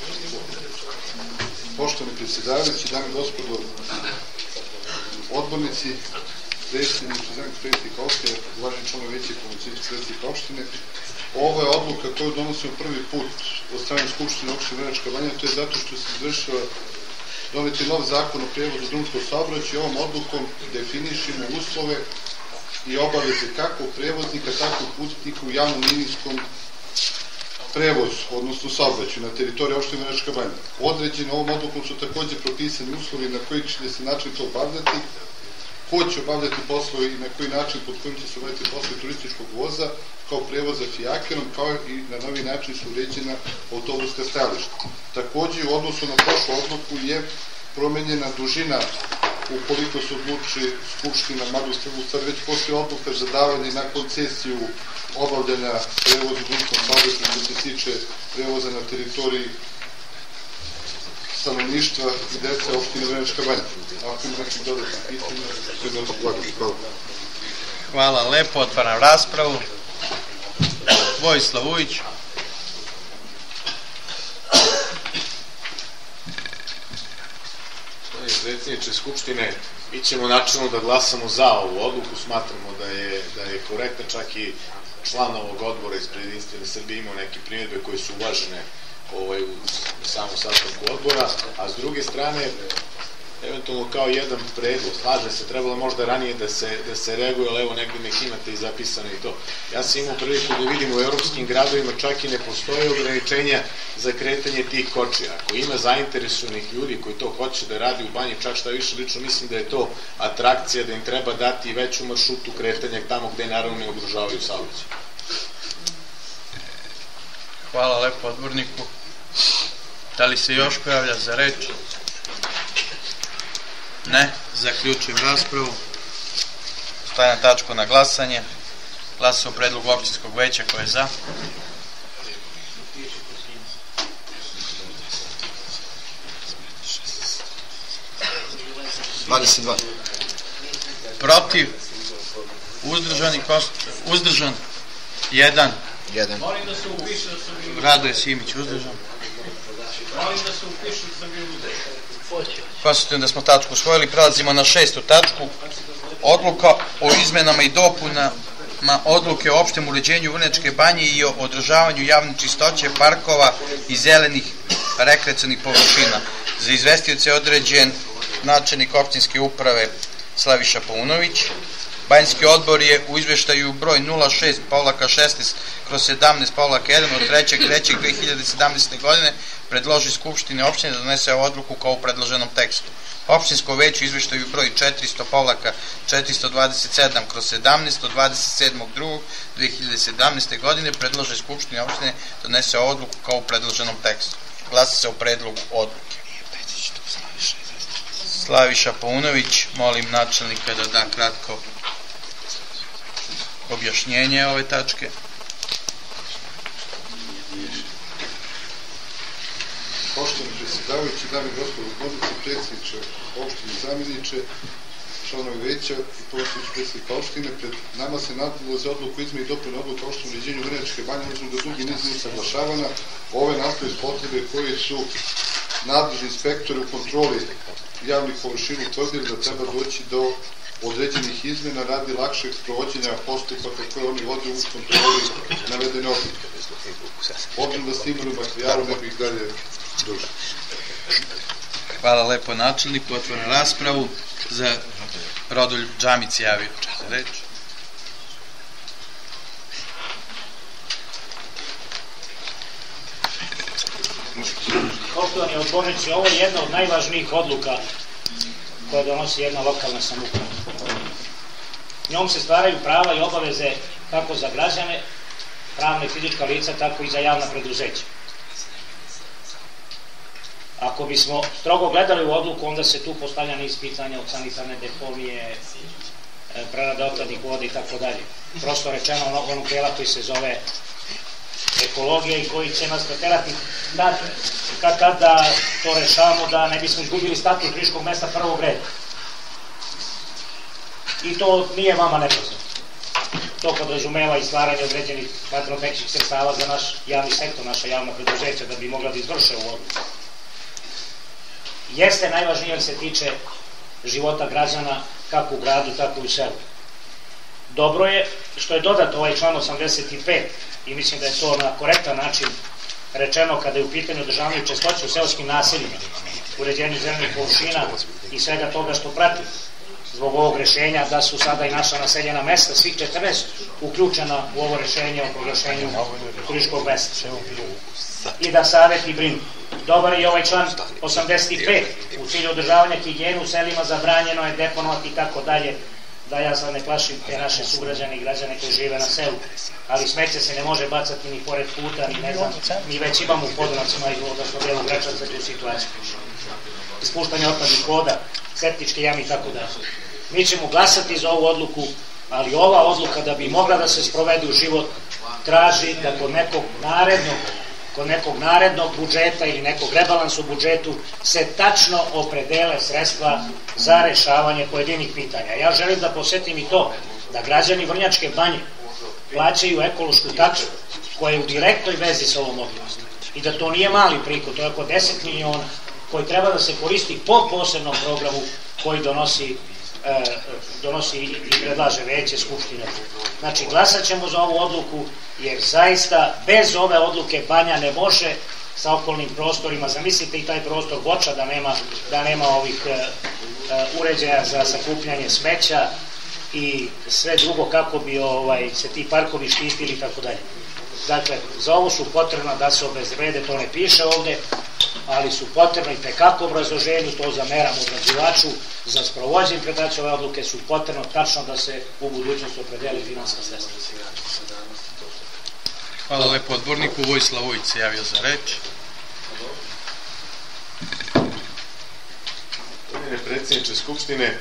Poštovani predsjedavajući, dame i gospodo odbornici, predsjedniče, zamjenik predsjednika opštine, uvaženi članovi veća i pomoćnici predsjednika opštine, ovo je odluka koju donosimo prvi put od strane Skupštine opštine Vrnjačka Banja, to je zato što se izvršava doneti nov zakon o prijevozu drumskog saobraćaja i ovom odlukom definišemo uslove i obaveze kako prevoznika, tako putnika u javnom linijskom prevoz, odnosno saobraćaju na teritoriji opštine Vrnjačka Banja. Određeni ovom odlukom su takođe propisani uslovi na koji će se način to obavljati, ko će obavljati poslove i na koji način pod kojim će se obavljati poslove turističkog voza kao prevoza fijakerom, kao i na novi način su uređena autobuska stajališta. Takođe, u odnosu na prošlu odluku je promenjena dužina ukoliko se odluči Skupština, mada u stvari već postoji odluka za davanje na koncesiju obavljanja prevoza drumskom saobraćaju što se tiče prevoza na teritoriji stanovništva i dece opštine Vrnjačka Banja. Ako ima nekih dodatnih pitanja, sve da odlagam. Hvala. Hvala lepo, otvaram raspravu. Vojislav Vujić. Predsjedniče Skupštine, mi ćemo načelno da glasamo za ovu odluku, smatramo da je, da je korektna, čak i član ovog odbora ispred Jedinstvene Srbije imao neke primjedbe koje su uvažene ovaj, u samom sastavku odbora, a s druge strane, eventualno kao jedan predlog, slažem se, trebalo možda ranije da se, da se reaguje, ali evo negde nek imate i zapisano i to. Ja sam imao priliku da vidim u evropskim gradovima čak i ne postoje ograničenja za kretanje tih kočija. Ako ima zainteresovanih ljudi koji to hoće da radi u banji, čak šta više lično mislim da je to atrakcija, da im treba dati veću maršrutu kretanja tamo gde naravno ne ugrožavaju saobraćaj. Hvala lepo odborniku. Da li se još pojavlja za reč? Ne, zaključujem raspravu. Stavljam tačku na glasanje. Glasa o predlogu opštinskog veća, ko je za? dvadeset dva. Protiv? Uzdržani? Uzdržan? Jedan. Jedan. Radoje Simić, uzdržan. Molim da se upišu da sam bio uzdržan. Konstatujem da smo tačku usvojili. Prelazimo na šestu tačku. Odluka o izmenama i dopunama odluke o opštem uređenju Vrnjačke Banje i o održavanju javne čistoće, parkova i zelenih rekreacionih površina. Za izvestioce je određen načelnik opštinske uprave Slaviša Paunović. Banjski odbor je u izveštaju broj nula šest šesnaest kroz sedamnaest jedan od trećeg trećeg dve hiljade sedamnaeste. godine predloži Skupštine opštine da donese odluku kao u predloženom tekstu. Opštinsko veće u izveštaju broj četiristo četiristo dvadeset sedam kroz sedamnaest od dvadeset sedmog drugog dve hiljade sedamnaeste. godine predloži Skupštine opštine da donese odluku kao u predloženom tekstu. Glasa se o predlogu odluke. Slaviša Paunović, molim načelnika da da kratko objašnjenje ove tačke. Poštovani predsjedavajući, dame i gospodo odbornici, predsjedniče opštine, zamjeniče, članovi veća i pomoćnici predsjednika opštine, pred nama se nalaze odluku izmene i dopune odluke o opštem uređenju Vrnjačke Banje, odnosno da dugi niz usaglašavanja. Ove nastaju iz potrebe koje su nadležni inspektori u kontroli javnih površina utvrdili da treba doći do određenih izmena radi lakšeg sprovođenja postupaka koje oni vode u kontroli navedene odluke. Obzirom da ste imali u materijalu, ne bih dalje duže. Hvala lepo načelniku, otvoram raspravu. Za Rodoljub Džamić javio za reč. Poštovani odbornici, ovo je jedna od najvažnijih odluka koja donosi jedna lokalna samouprava. Njom se stvaraju prava i obaveze kako za građane, pravna i fizička lica, tako i za javna preduzeća. Ako bismo strogo gledali u odluku, onda se tu postavlja niz pitanja od sanitarne deponije, prerade otpadnih voda i tako dalje. Prosto rečeno onog dela koji se zove ekologija i koji će nas naterati kad da to rešavamo, da ne bismo izgubili status Niškog mesta prvog reda. I to nije vama nepoznato. To podrazumeva i stvaranje određenih materijalno-tehničkih sredstava za naš javni sektor, naša javna preduzeća, da bi mogla da izvrše u odluku. Jeste najvažnije jer se tiče života građana kako u gradu, tako i u selu. Dobro je što je dodat ovaj član osamdeset pet i mislim da je to na korektan način rečeno kada je u pitanju održavanje čistoće u seoskim naseljima, uređenju zemljenih površina i svega toga što prati. Zbog ovog rešenja da su sada i naša naseljena mesta, svih četrnaest, uključena u ovo rešenje o proglašenju turističkog mesta. I da saveti brinu. Dobar je ovaj član osamdeset pet. U cilju održavanja higijene u selima zabranjeno je deponovati i tako dalje, da ja sad ne plašim te naše sugrađane i građane koji žive na selu, ali smeće se ne može bacati ni pored puta, ni ne znam, mi već imamo u Podunavcima i odnosno delu Gračanca tu situaciju. Ispuštanje otpadnih voda, septičke jame i tako dalje. Mi ćemo glasati za ovu odluku, ali ova odluka da bi mogla da se sprovede u život traži da kod nekog narednog kod nekog narednog budžeta ili nekog rebalansa u budžetu se tačno opredele sredstva za rešavanje pojedinih pitanja. Ja želim da posjetim i to da građani Vrnjačke Banje plaćaju ekološku taksu koja je u direktnoj vezi sa ovom odlukom i da to nije mali prihod, to je oko deset miliona koji treba da se koristi po posebnom programu koji donosi donosi i predlaže veće skupštine. Znači, glasat ćemo za ovu odluku, jer zaista bez ove odluke Banja ne može sa okolnim prostorima, zamislite i taj prostor Boča da nema, da nema ovih uređaja za sakupljanje smeća i sve drugo kako bi ovaj, se ti parkovi štitili i tako dalje. Dakle, za ovo su potrebno da se obezbede, to ne piše ovde, ali su potrebno i tekako obrazloženju, to zameram obrađivaču, za sprovođenje predaće ove odluke su potrebno tačno da se u budućnosti opredeli finanska sredstva. Hvala lepo odborniku. Vojislav Vujić se javio za reč. Gospodine predsjedniče Skupštine,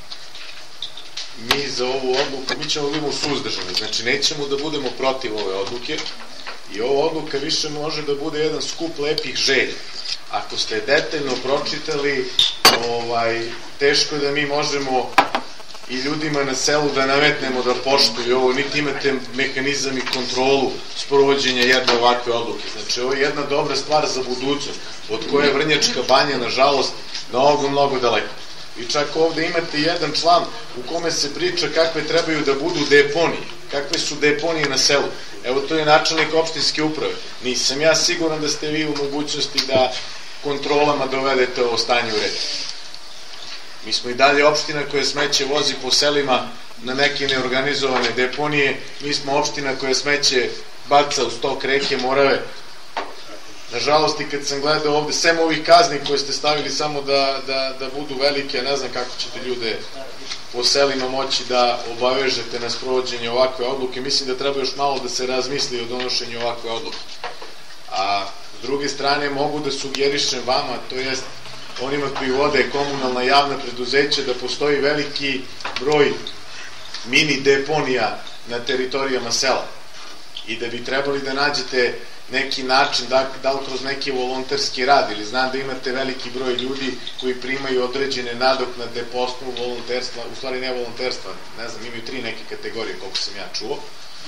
mi za ovu odluku, mi ćemo biti suzdržani, znači nećemo da budemo protiv ove odluke i ova odluka više može da bude jedan skup lepih želja. Ako ste detaljno pročitali, ovaj, teško je da mi možemo i ljudima na selu da nametnemo da poštuju ovo, niti imate mehanizam i kontrolu sprovođenja jedne ovakve odluke. Znači, ovo je jedna dobra stvar za budućnost, od koje je Vrnjačka Banja, nažalost, mnogo, mnogo daleko. I čak ovde imate jedan član u kome se priča kakve trebaju da budu deponije, kakve su deponije na selu. Evo, to je načelnik opštinske uprave. Nisam ja siguran da ste vi u mogućnosti da kontrolama dovedete ovo stanje u red. Mi smo i dalje opština koja smeće vozi po selima na neke neorganizovane deponije, mi smo opština koja smeće baca u stok reke Morave. Nažalost, i kad sam gledao ovde, sem ovih kazni koje ste stavili samo da, da, da budu velike, ne znam kako ćete ljude po selima moći da obavežete na sprovođenje ovakve odluke, mislim da treba još malo da se razmisli o donošenju ovakve odluke. A s druge strane mogu da sugerišem vama, to jest onima koji vode komunalna javna preduzeća, da postoji veliki broj mini deponija na teritorijama sela i da bi trebali da nađete neki način, da, da li kroz neki volonterski rad, ili znam da imate veliki broj ljudi koji primaju određene nadoknade po osnovu volonterstva, u stvari ne volonterstva, ne znam, imaju tri neke kategorije koliko sam ja čuo,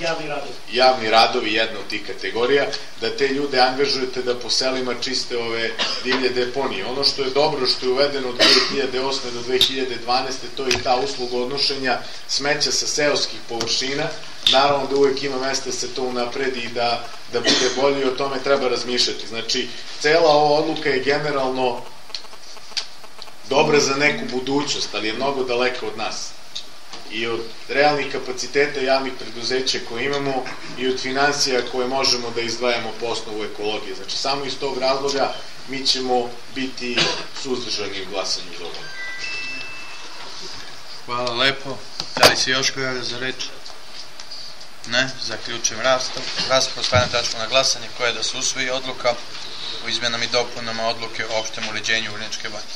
Javni radovi. Javni radovi, jedna od tih kategorija, da te ljude angažujete da po selima čiste ove divlje deponije. Ono što je dobro, što je uvedeno od dve hiljade osme do dve hiljade dvanaeste. to je i ta usluga odnošenja smeća sa seoskih površina. Naravno da uvek ima mesta da se to unapredi i da, da bude bolje i o tome treba razmišljati. Znači, cela ova odluka je generalno dobra za neku budućnost, ali je mnogo daleka od nas. I od realnih kapaciteta javnih preduzeća koje imamo i od financija koje možemo da izdvajamo po osnovu ekologije. Znači, samo iz tog razloga mi ćemo biti suzdržani u glasanju za ovo. Hvala lepo. Da li se još ko javlja za reč? Ne, zaključujem raspravu. Raspravu stavljam tačku na glasanje koja je da se usvoji odluka o izmenama i dopunama odluke o opštem uređenju Vrnjačke Banje.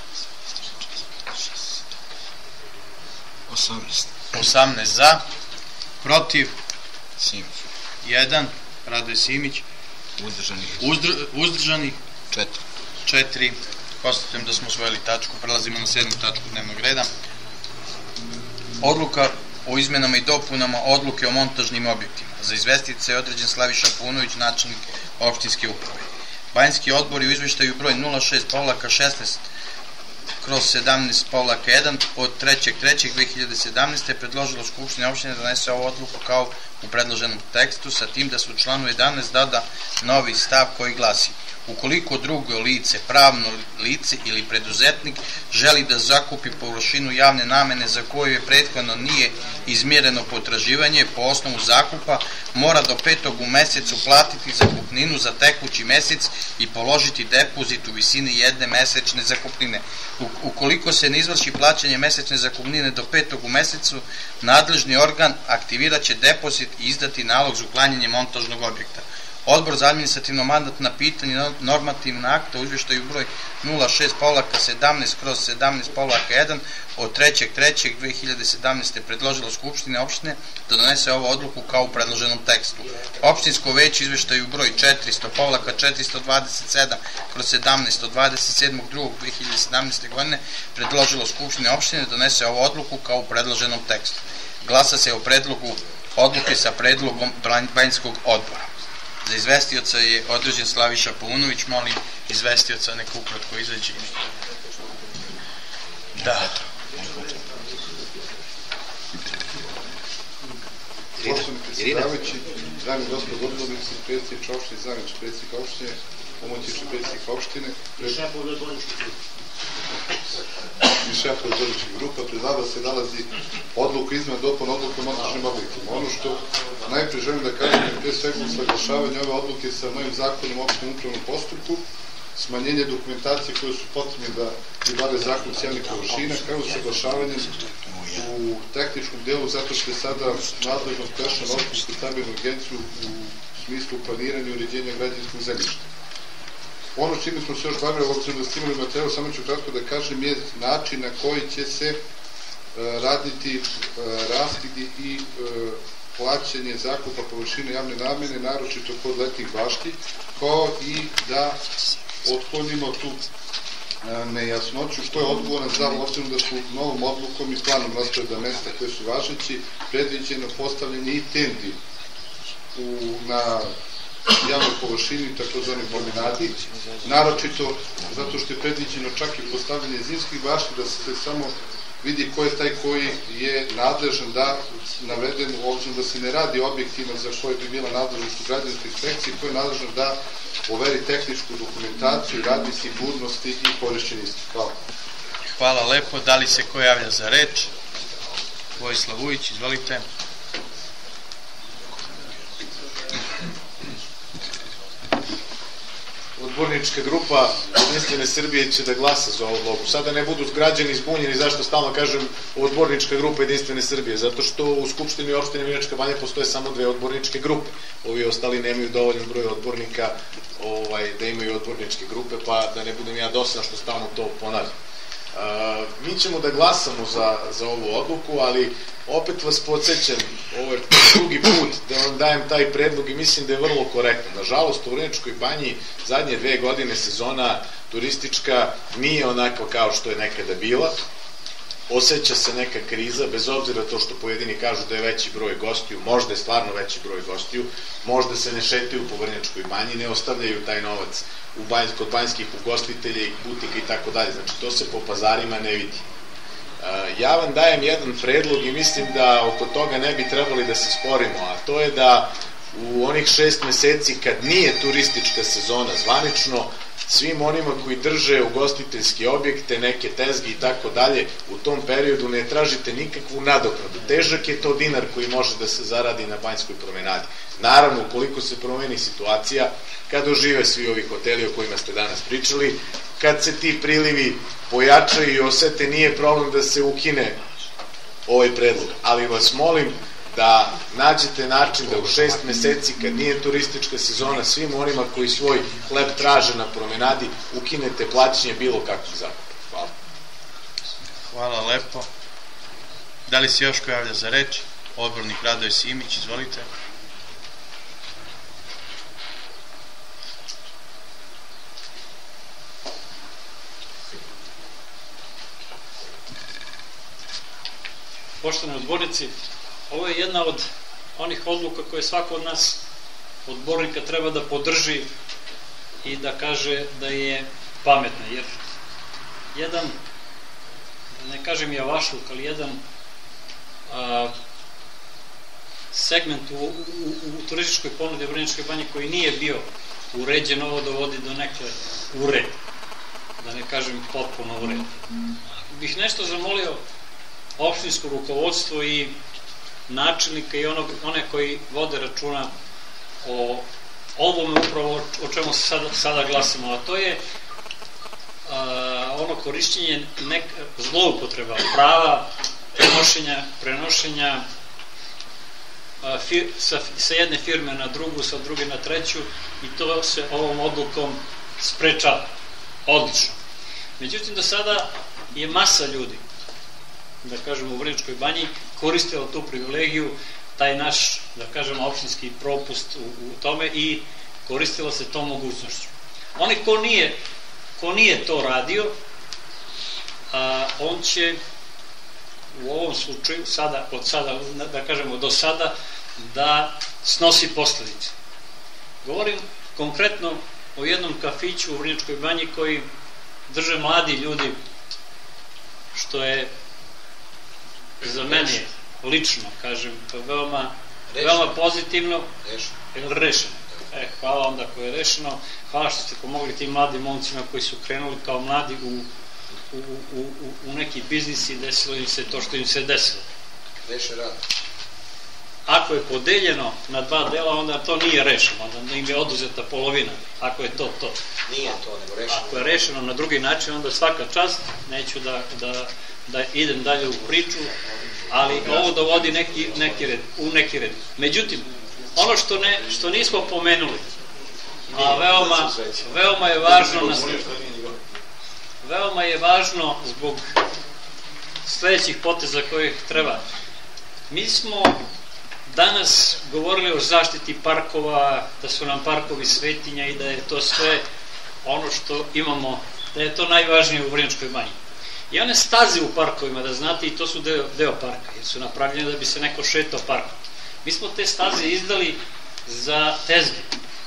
osamnaest. osamnaest za, protiv Simić. jedan, Radoje Simić. Uzdržani. Uzdržani četiri. četiri. Konstatujem da smo usvojili tačku. Prelazimo na sedmu tačku dnevnog reda. Odluka o izmenama i dopunama odluke o montažnim objektima. Za izvestioca je određen Slaviša Paunović, načelnik opštinske uprave. Banjski odbor je u izveštaju broj nula šest šesnaest kroz sedamnaest jedan od trećeg trećeg dve hiljade sedamnaeste. predložilo Skupštine opštine da donese ovu odluku kao u predloženom tekstu, sa tim da se u članu jedanaest doda novi stav koji glasi: ukoliko drugo lice, pravno lice ili preduzetnik želi da zakupi površinu javne namene za koju je prethodno nije izmjereno potraživanje po osnovu zakupa, mora do petog u mesecu platiti zakupninu za tekući mesec i položiti depozit u visini jedne mesečne zakupnine. Ukoliko se ne izvrši plaćanje mesečne zakupnine do petog u mesecu, nadležni organ aktivirat će depozit i izdati nalog za uklanjanje montažnog objekta. Odbor za administrativno mandatna pitanja i normativna akta u izveštaju broj nula šest sedamnaest kroz sedamnaest jedan od trećeg trećeg dve hiljade sedamnaeste. predložilo Skupštine opštine da donese ovu odluku kao u predloženom tekstu. Opštinsko veće izveštaju broj četiristo četiristo dvadeset sedam kroz sedamnaest od dvadeset sedmog drugog dve hiljade sedamnaeste. godine predložilo Skupštine opštine da donese ovu odluku kao u predloženom tekstu. Glasa se o predlogu odluke sa predlogom Banjskog odbora. Za izvestioca je određen Slaviša Paunović. Molim izvestioca neka ukratko izađe. Da. Poštovani predsjedavajući, dame i gospodo odbornici, predsjedniče opštine, zamjeniče predsjednika opštine, pomoćniče predsjednika opštine, i šef odborničkih grupa, pred vama se nalazi odluka izmena dopuna odluke o montažnim objektima. Ono što najpre želim da kažem je pre svega usaglašavanje ove odluke sa novim zakonom o opštem upravnom postupku, smanjenje dokumentacije koje su potrebne da pribave zakon javnih površina, kao i usaglašavanje u tehničkom delu, zato što je sada nadležnost prešla na opštinsku stambenu agenciju u smislu planiranja i uređenja građevinskog zemljišta. Ono čime smo se još bavili, obzirom da ste imali materijal, samo ću kratko da kažem, je način na koji će se raditi raskidi i plaćanje zakupa površine javne namene, naročito kod letnih bašti, kao i da otklonimo tu nejasnoću ko je odgovoran za, obzirom da su novom odlukom i planom rasporeda mesta koje su važeći predviđeno postavljanje i tendi na javnoj površini, takozvani promenadi, naročito zato što je predviđeno čak i postavljanje zimskih bašti, da se samo vidi ko je taj koji je nadležan da navedemo, obzirom da se ne radi objektima za koje bi bila nadležnost u građevinskoj inspekciji, ko je nadležan da overi tehničku dokumentaciju, radi sigurnosti i korišćenja istih. Hvala. Hvala lepo. Da li se ko javlja za reč? Vojislav Vujić, izvolite. Odbornička grupa Jedinstvene Srbije će da glasa za ovu odluku. Sada ne budu građani zbunjeni zašto stalno kažem odbornička grupa Jedinstvene Srbije, zato što u Skupštini opštine Vrnjačka Banja postoje samo dve odborničke grupe. Ovi ostali nemaju dovoljan broj odbornika da imaju odborničke grupe, pa da ne budem ja dosadan što stalno to ponavljam. Mi ćemo da glasamo za ovu odluku, ali opet vas podsjećam, ovo je drugi put da vam dajem taj predlog i mislim da je vrlo korektno. Nažalost, u Vrnjačkoj Banji zadnje dve godine sezona turistička nije onako kao što je nekada bila osjeća se neka kriza, bez obzira to što pojedini kažu da je veći broj gostiju, možda je stvarno veći broj gostiju, možda se ne šetaju po Vrnjačkoj banji, ne ostavljaju taj novac u banj, kod banjskih ugostitelja i butika i tako dalje, znači to se po pazarima ne vidi. Ja vam dajem jedan predlog i mislim da oko toga ne bi trebali da se sporimo, a to je da u onih šest meseci kad nije turistička sezona zvanično, svim onima koji drže ugostiteljske objekte, neke tezge i tako dalje, u tom periodu ne tražite nikakvu nadoknadu. Težak je to dinar koji može da se zaradi na Banjskoj promenadi. Naravno, ukoliko se promeni situacija, kad ožive svi ovi hoteli o kojima ste danas pričali, kad se ti prilivi pojačaju i osete, nije problem da se ukine ovaj predlog. Ali vas molim da nađete način da u šest meseci, kad nije turistička sezona, svim onima koji svoj hleb traže na promenadi, ukinete plaćanje bilo kakvih zakupa. Hvala. Hvala lepo. Da li se još ko javlja za reč? Odbornik Radoje Simić, izvolite. Poštovani odbornici, ovo je jedna od onih odluka koje svako od nas odbornika treba da podrži i da kaže da je pametna, jer jedan, ne kažem javašluk, ali jedan a, segment u, u, u turističkoj ponudi u Vrnjačkoj banji koji nije bio uređen, ovo dovodi do neke ured, da ne kažem potpuno ured. Bih nešto zamolio opštinsko rukovodstvo i načelnika i onog, one koji vode računa o ovome upravo o čemu se sada, sada glasimo, a to je a, ono korišćenje nek, zloupotreba prava prenošenja, prenošenja a, fir, sa, sa jedne firme na drugu, sa druge na treću, i to se ovom odlukom sprečava. Odlično. Međutim, do sada je masa ljudi, da kažemo u Vrnjačkoj banji, koristila tu privilegiju, taj naš, da kažemo, opštinski propust u, u tome, i koristila se tom mogućnošću. Oni ko nije, ko nije to radio, a, on će u ovom slučaju, sada, od sada, da kažemo do sada, da snosi posledice. Govorim konkretno o jednom kafiću u Vrnjačkoj banji koji drže mladi ljudi, što je za mene lično, kažem, veoma, veoma pozitivno. Rešeno. Rešeno. E, hvala onda koje je rešeno. Hvala što ste pomogli tim mladim momcima koji su krenuli kao mladi u, u, u, u, u neki biznis i desilo im se to što im se desilo. Reše rad. Ako je podeljeno na dva dela, onda to nije rešeno, onda im je oduzeta polovina, ako je to to. Nije to, nego rešeno. Ako je rešeno na drugi način, onda svaka čast, neću da, da, da idem dalje u priču, ali ovo dovodi neki, neki red, u neki red. Međutim, ono što, ne, što nismo pomenuli, a veoma, veoma je važno na, veoma je važno zbog sledećih poteza kojih treba. Mi smo danas govorili o zaštiti parkova, da su nam parkovi svetinja i da je to sve ono što imamo, da je to najvažnije u Vrnjačkoj banji. I one staze u parkovima, da znate, i to su deo, deo parka, jer su napravljene da bi se neko šetao parkom. Mi smo te staze izdali za tezge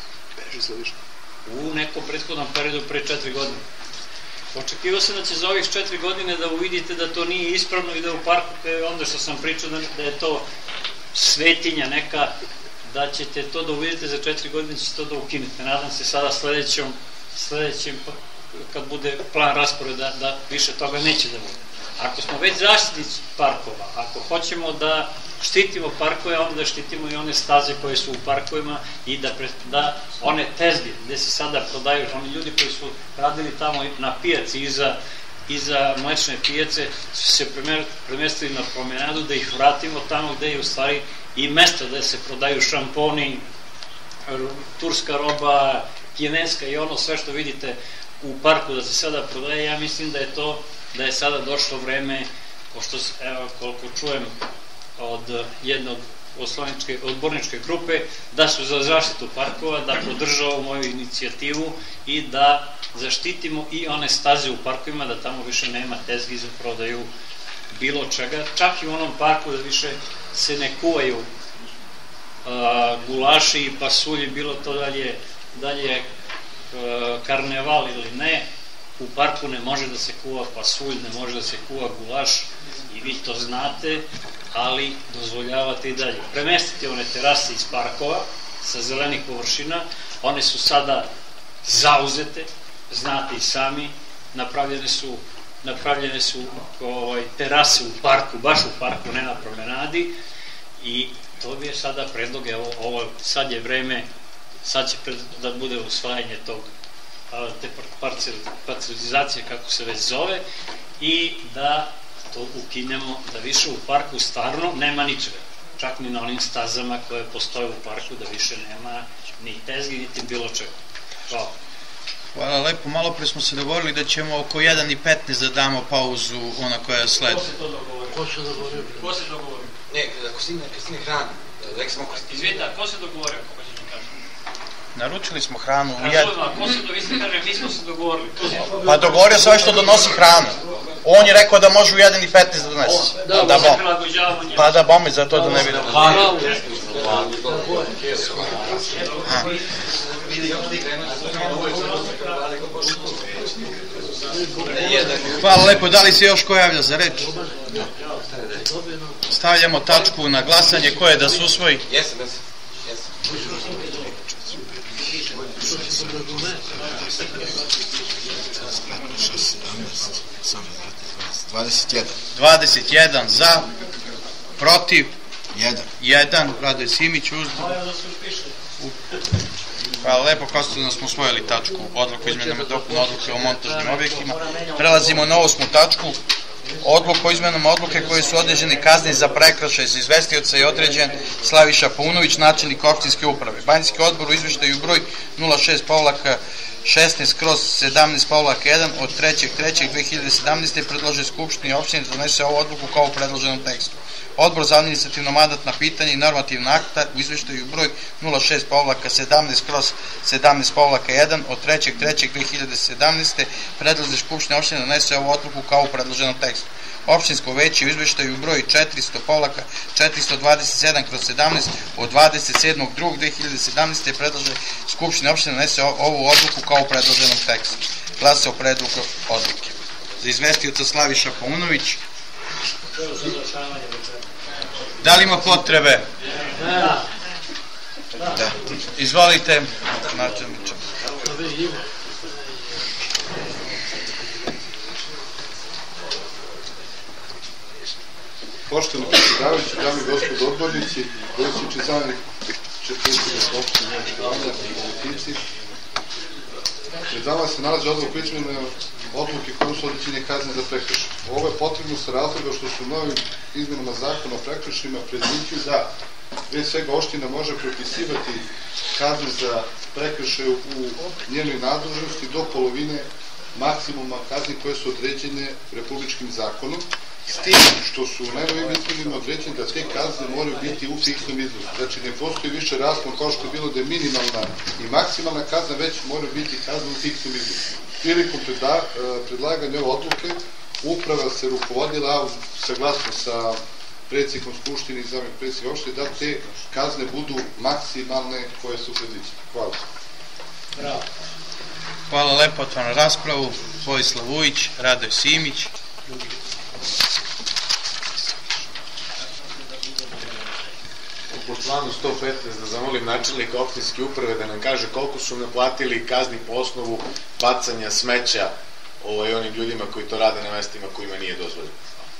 u nekom prethodnom periodu pre četiri godine. Očekivao sam da će za ovih četiri godine da uvidite da to nije ispravno i da u parku, onda što sam pričao da je to svetinja neka, da ćete to da uvidite za četiri godine, ćete to da ukinete. Nadam se sada sledećom, sledećem, kad bude plan rasporeda, da više toga neće da bude. Ako smo već zaštitnici parkova, ako hoćemo da štitimo parkove, onda da štitimo i one staze koje su u parkovima i da, da one tezge gde se sada prodaju, oni ljudi koji su radili tamo na pijaci iza, iza mlečne pijace, su se premestili na promenadu, da ih vratimo tamo gde je u stvari i mesto gde se prodaju šamponi, turska roba, kineska i ono sve što vidite u parku da se sada prodaje. Ja mislim da je to, da je sada došlo vreme, pošto, evo, koliko čujem od jednog odborničke grupe, da su za zaštitu parkova, da podržao moju inicijativu i da zaštitimo i one staze u parkovima, da tamo više nema tezgi za prodaju bilo čega, čak i u onom parku da više se ne kuvaju a, gulaši i pasulji, bilo to dalje, dalje a, karneval ili ne, u parku ne može da se kuva pasulj, ne može da se kuva gulaš i vi to znate, ali dozvoljavate i dalje. Premestite one terase iz parkova sa zelenih površina, one su sada zauzete, znate i sami, napravljene su napravljene su ovaj, terase u parku, baš u parku, ne na promenadi, i to bi je sada predlog, evo, ovo, sad je vreme, sad će pred, da bude usvajanje tog, te parcelizacije, kako se već zove, i da to ukinemo, da više u parku stvarno nema ničega, čak ni na onim stazama koje postoje u parku, da više nema ni tezgi, niti bilo čega. Hvala. Hvala lepo, malo pre smo se dogovorili da ćemo oko jedan i petnaest da damo pauzu, ona koja sledi. Ko se to dogovorio? Ko se dogovorio? Ko se dogovorio? Ne, ako stigne, kad stigne hrana, rekli smo ako stigne. Izvita, ko se dogovorio, kako će mi kažem? Naručili smo hranu. Razumno, a ko se dogovorio? Vi ste kaže, mi smo se dogovorili. Pa dogovorio se ovaj što donosi hranu. On je rekao da može u jedan i petnaest da donese. Da, da se prilagođavamo njemu. Pa da bome, za to da ne vidim. Hvala. Hvala lepo, da li se još ko javlja za reč? Stavljamo tačku na glasanje, ko je da se usvoji? Jesam, jesam. dvadeset jedan. dvadeset jedan za, protiv? jedan. jedan, Radoje Simić, uzdržan. Hvala lepo, konstatujem da smo usvojili tačku odluku izmenama dopuna odluke o montažnim objektima. Prelazimo na osmu tačku. Odluka o izmenama odluke koje su određene kazne za prekršaj za izvestioca je određen Slaviša Paunović, načelnik opštinske uprave. Banjski odbor u izveštaju broj nula šest šesnaest kroz sedamnaest jedan od trećeg trećeg dve hiljade sedamnaeste. predlože Skupštini opštine da donese ovu odluku kao u predloženom tekstu. Odbor za administrativno mandatna pitanja i normativna akta u izveštaju broj nula šest sedamnaest kroz sedamnaest jedan od trećeg trećeg dve hiljade sedamnaeste. predlaže Skupštine opštine da donese ovu odluku kao u predloženom tekstu. Opštinsko veće u izveštaju broj četiristo četiristo dvadeset sedam kroz sedamnaest od dvadeset sedmog drugog dve hiljade sedamnaeste. predlaže Skupštine opštine da donese ovu odluku kao u predloženom tekstu. Glasa o predlogu odluke. Za izvestioca Slaviša Paunović. Da li ima potrebe? Da. Da. Izvolite, načelniče. Poštovani predsjedavajući, dame i gospodo odbornici, predsjedniče zamjenik četvrtine opštine Nemačka Banja i politici, pred vama se nalazi odluka izmene odluke koje su određene kazne za prekršaj. Ovo je potrebno sa razloga što su novim izmenama zakona o prekršajima predviđaju da pre svega opština može propisivati kazne za prekršaj u njenoj nadležnosti do polovine maksimuma kazni koje su određene republičkim zakonom, s tim što su u najnovim izmenima određene da te kazne moraju biti u fiksnom iznosu. Znači ne postoji više raspon kao što je bilo da je minimalna i maksimalna kazna, već moraju biti kazne u fiksnom iznosu. Prilikom predlaganja ove odluke uprava se rukovodila saglasno sa predsjednikom Skupštine i zamjenik predsjednika opštine da te kazne budu maksimalne koje su predviđene. Hvala. Bravo. Hvala lepo, otvaram raspravu. Vojislav Vujić, Radoje Simić. Po članu sto petnaest da zamolim načelnika opštinske uprave da nam kaže koliko su naplatili kazni po osnovu bacanja smeća ovaj, onim ljudima koji to rade na mestima kojima nije dozvoljeno.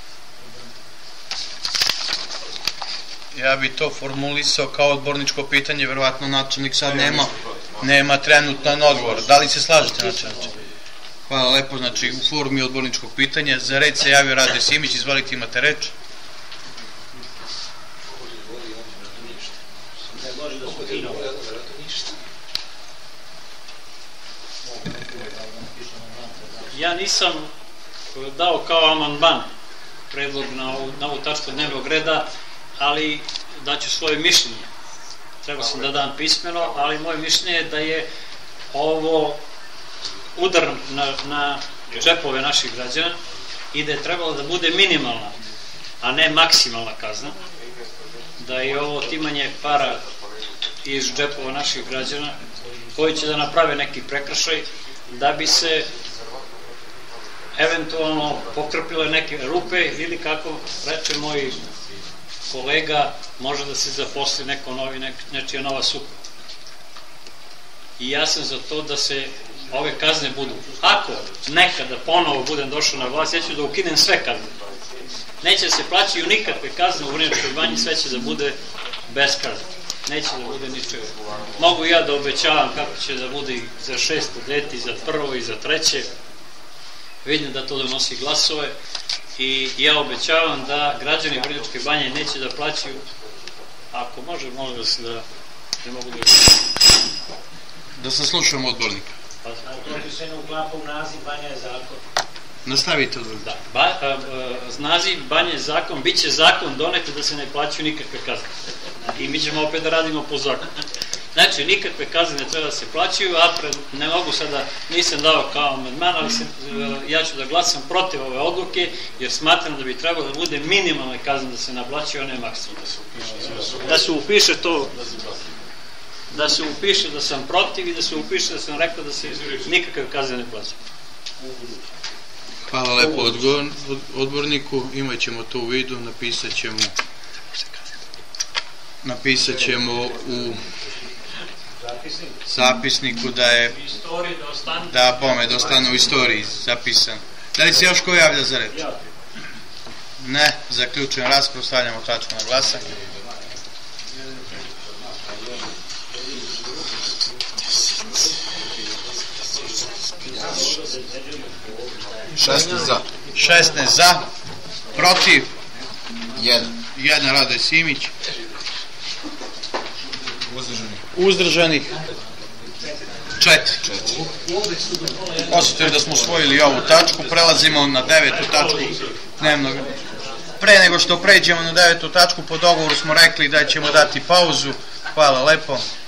Ja bi to formulisao kao odborničko pitanje, verovatno načelnik sad nema, nema trenutan odgovor. Da li se slažete, načelniče? Hvala lepo, znači u formi odborničkog pitanja. Za reč se javio Radoje Simić, izvolite, imate reč. Ja nisam dao kao amandman predlog na ovu, na ovu tačku dnevnog reda, ali daću svoje mišljenje. Treba sam da dam pismeno, ali moje mišljenje je da je ovo udar na, na džepove naših građana i da je trebalo da bude minimalna a ne maksimalna kazna, da je ovo otimanje para iz džepova naših građana koji će da naprave neki prekršaj da bi se eventualno pokrpile neke rupe ili, kako reče moj kolega, može da se zaposli neko novi, nečija nova supa. I ja sam za to da se ove kazne budu. Ako nekada ponovo budem došao na vlast, ja ću da ukinem sve kazne. Neće se plaćaju nikakve kazne u Vrnjačkoj banji, sve će da bude bez kazne. Neće da bude ničega. Mogu ja da obećavam kako će da bude i za šesto dete, i za prvo, i za treće. Vidim da to donosi glasove i ja obećavam da građani Vrnjačke banje neće da plaćaju, ako može, molim vas da ne mogu da... Da se slušamo odbornika. Pa to se ne uklapa u naziv Banja je zakon. Nastavite odbornika. Da, ba, a, a, naziv Banja je zakon, bit će zakon doneti da se ne plaćaju nikakve kazne. I mi ćemo opet da radimo po zakonu. Znači, nikakve kazne ne treba da se plaćaju, a pred, ne mogu sada, nisam dao kao amandman, ali se, ja ću da glasam protiv ove odluke, jer smatram da bi trebalo da bude minimalne kazne da se naplaćaju, a ne maksimalno da se upiše. Da se upiše to, da se upiše da sam protiv i da se upiše da sam rekao da se nikakve kazne ne plaćaju. Hvala lepo odgovor, odborniku, imat ćemo to u vidu, napisat ćemo napisat ćemo u zapisniku da je da pome da ostane u istoriji zapisan. Da li se još ko javlja za reč? Ne, zaključujem raspravu, stavljamo tačku na glasanje. šesnaest za. šesnaest za, protiv jedan. jedan Rade Simić. Uzdržanih. Uzdržanih četiri. Osjetili da smo usvojili ovu tačku, prelazimo na devetu tačku dnevnog. Pre nego što pređemo na devetu tačku, po dogovoru smo rekli da ćemo dati pauzu. Hvala lepo.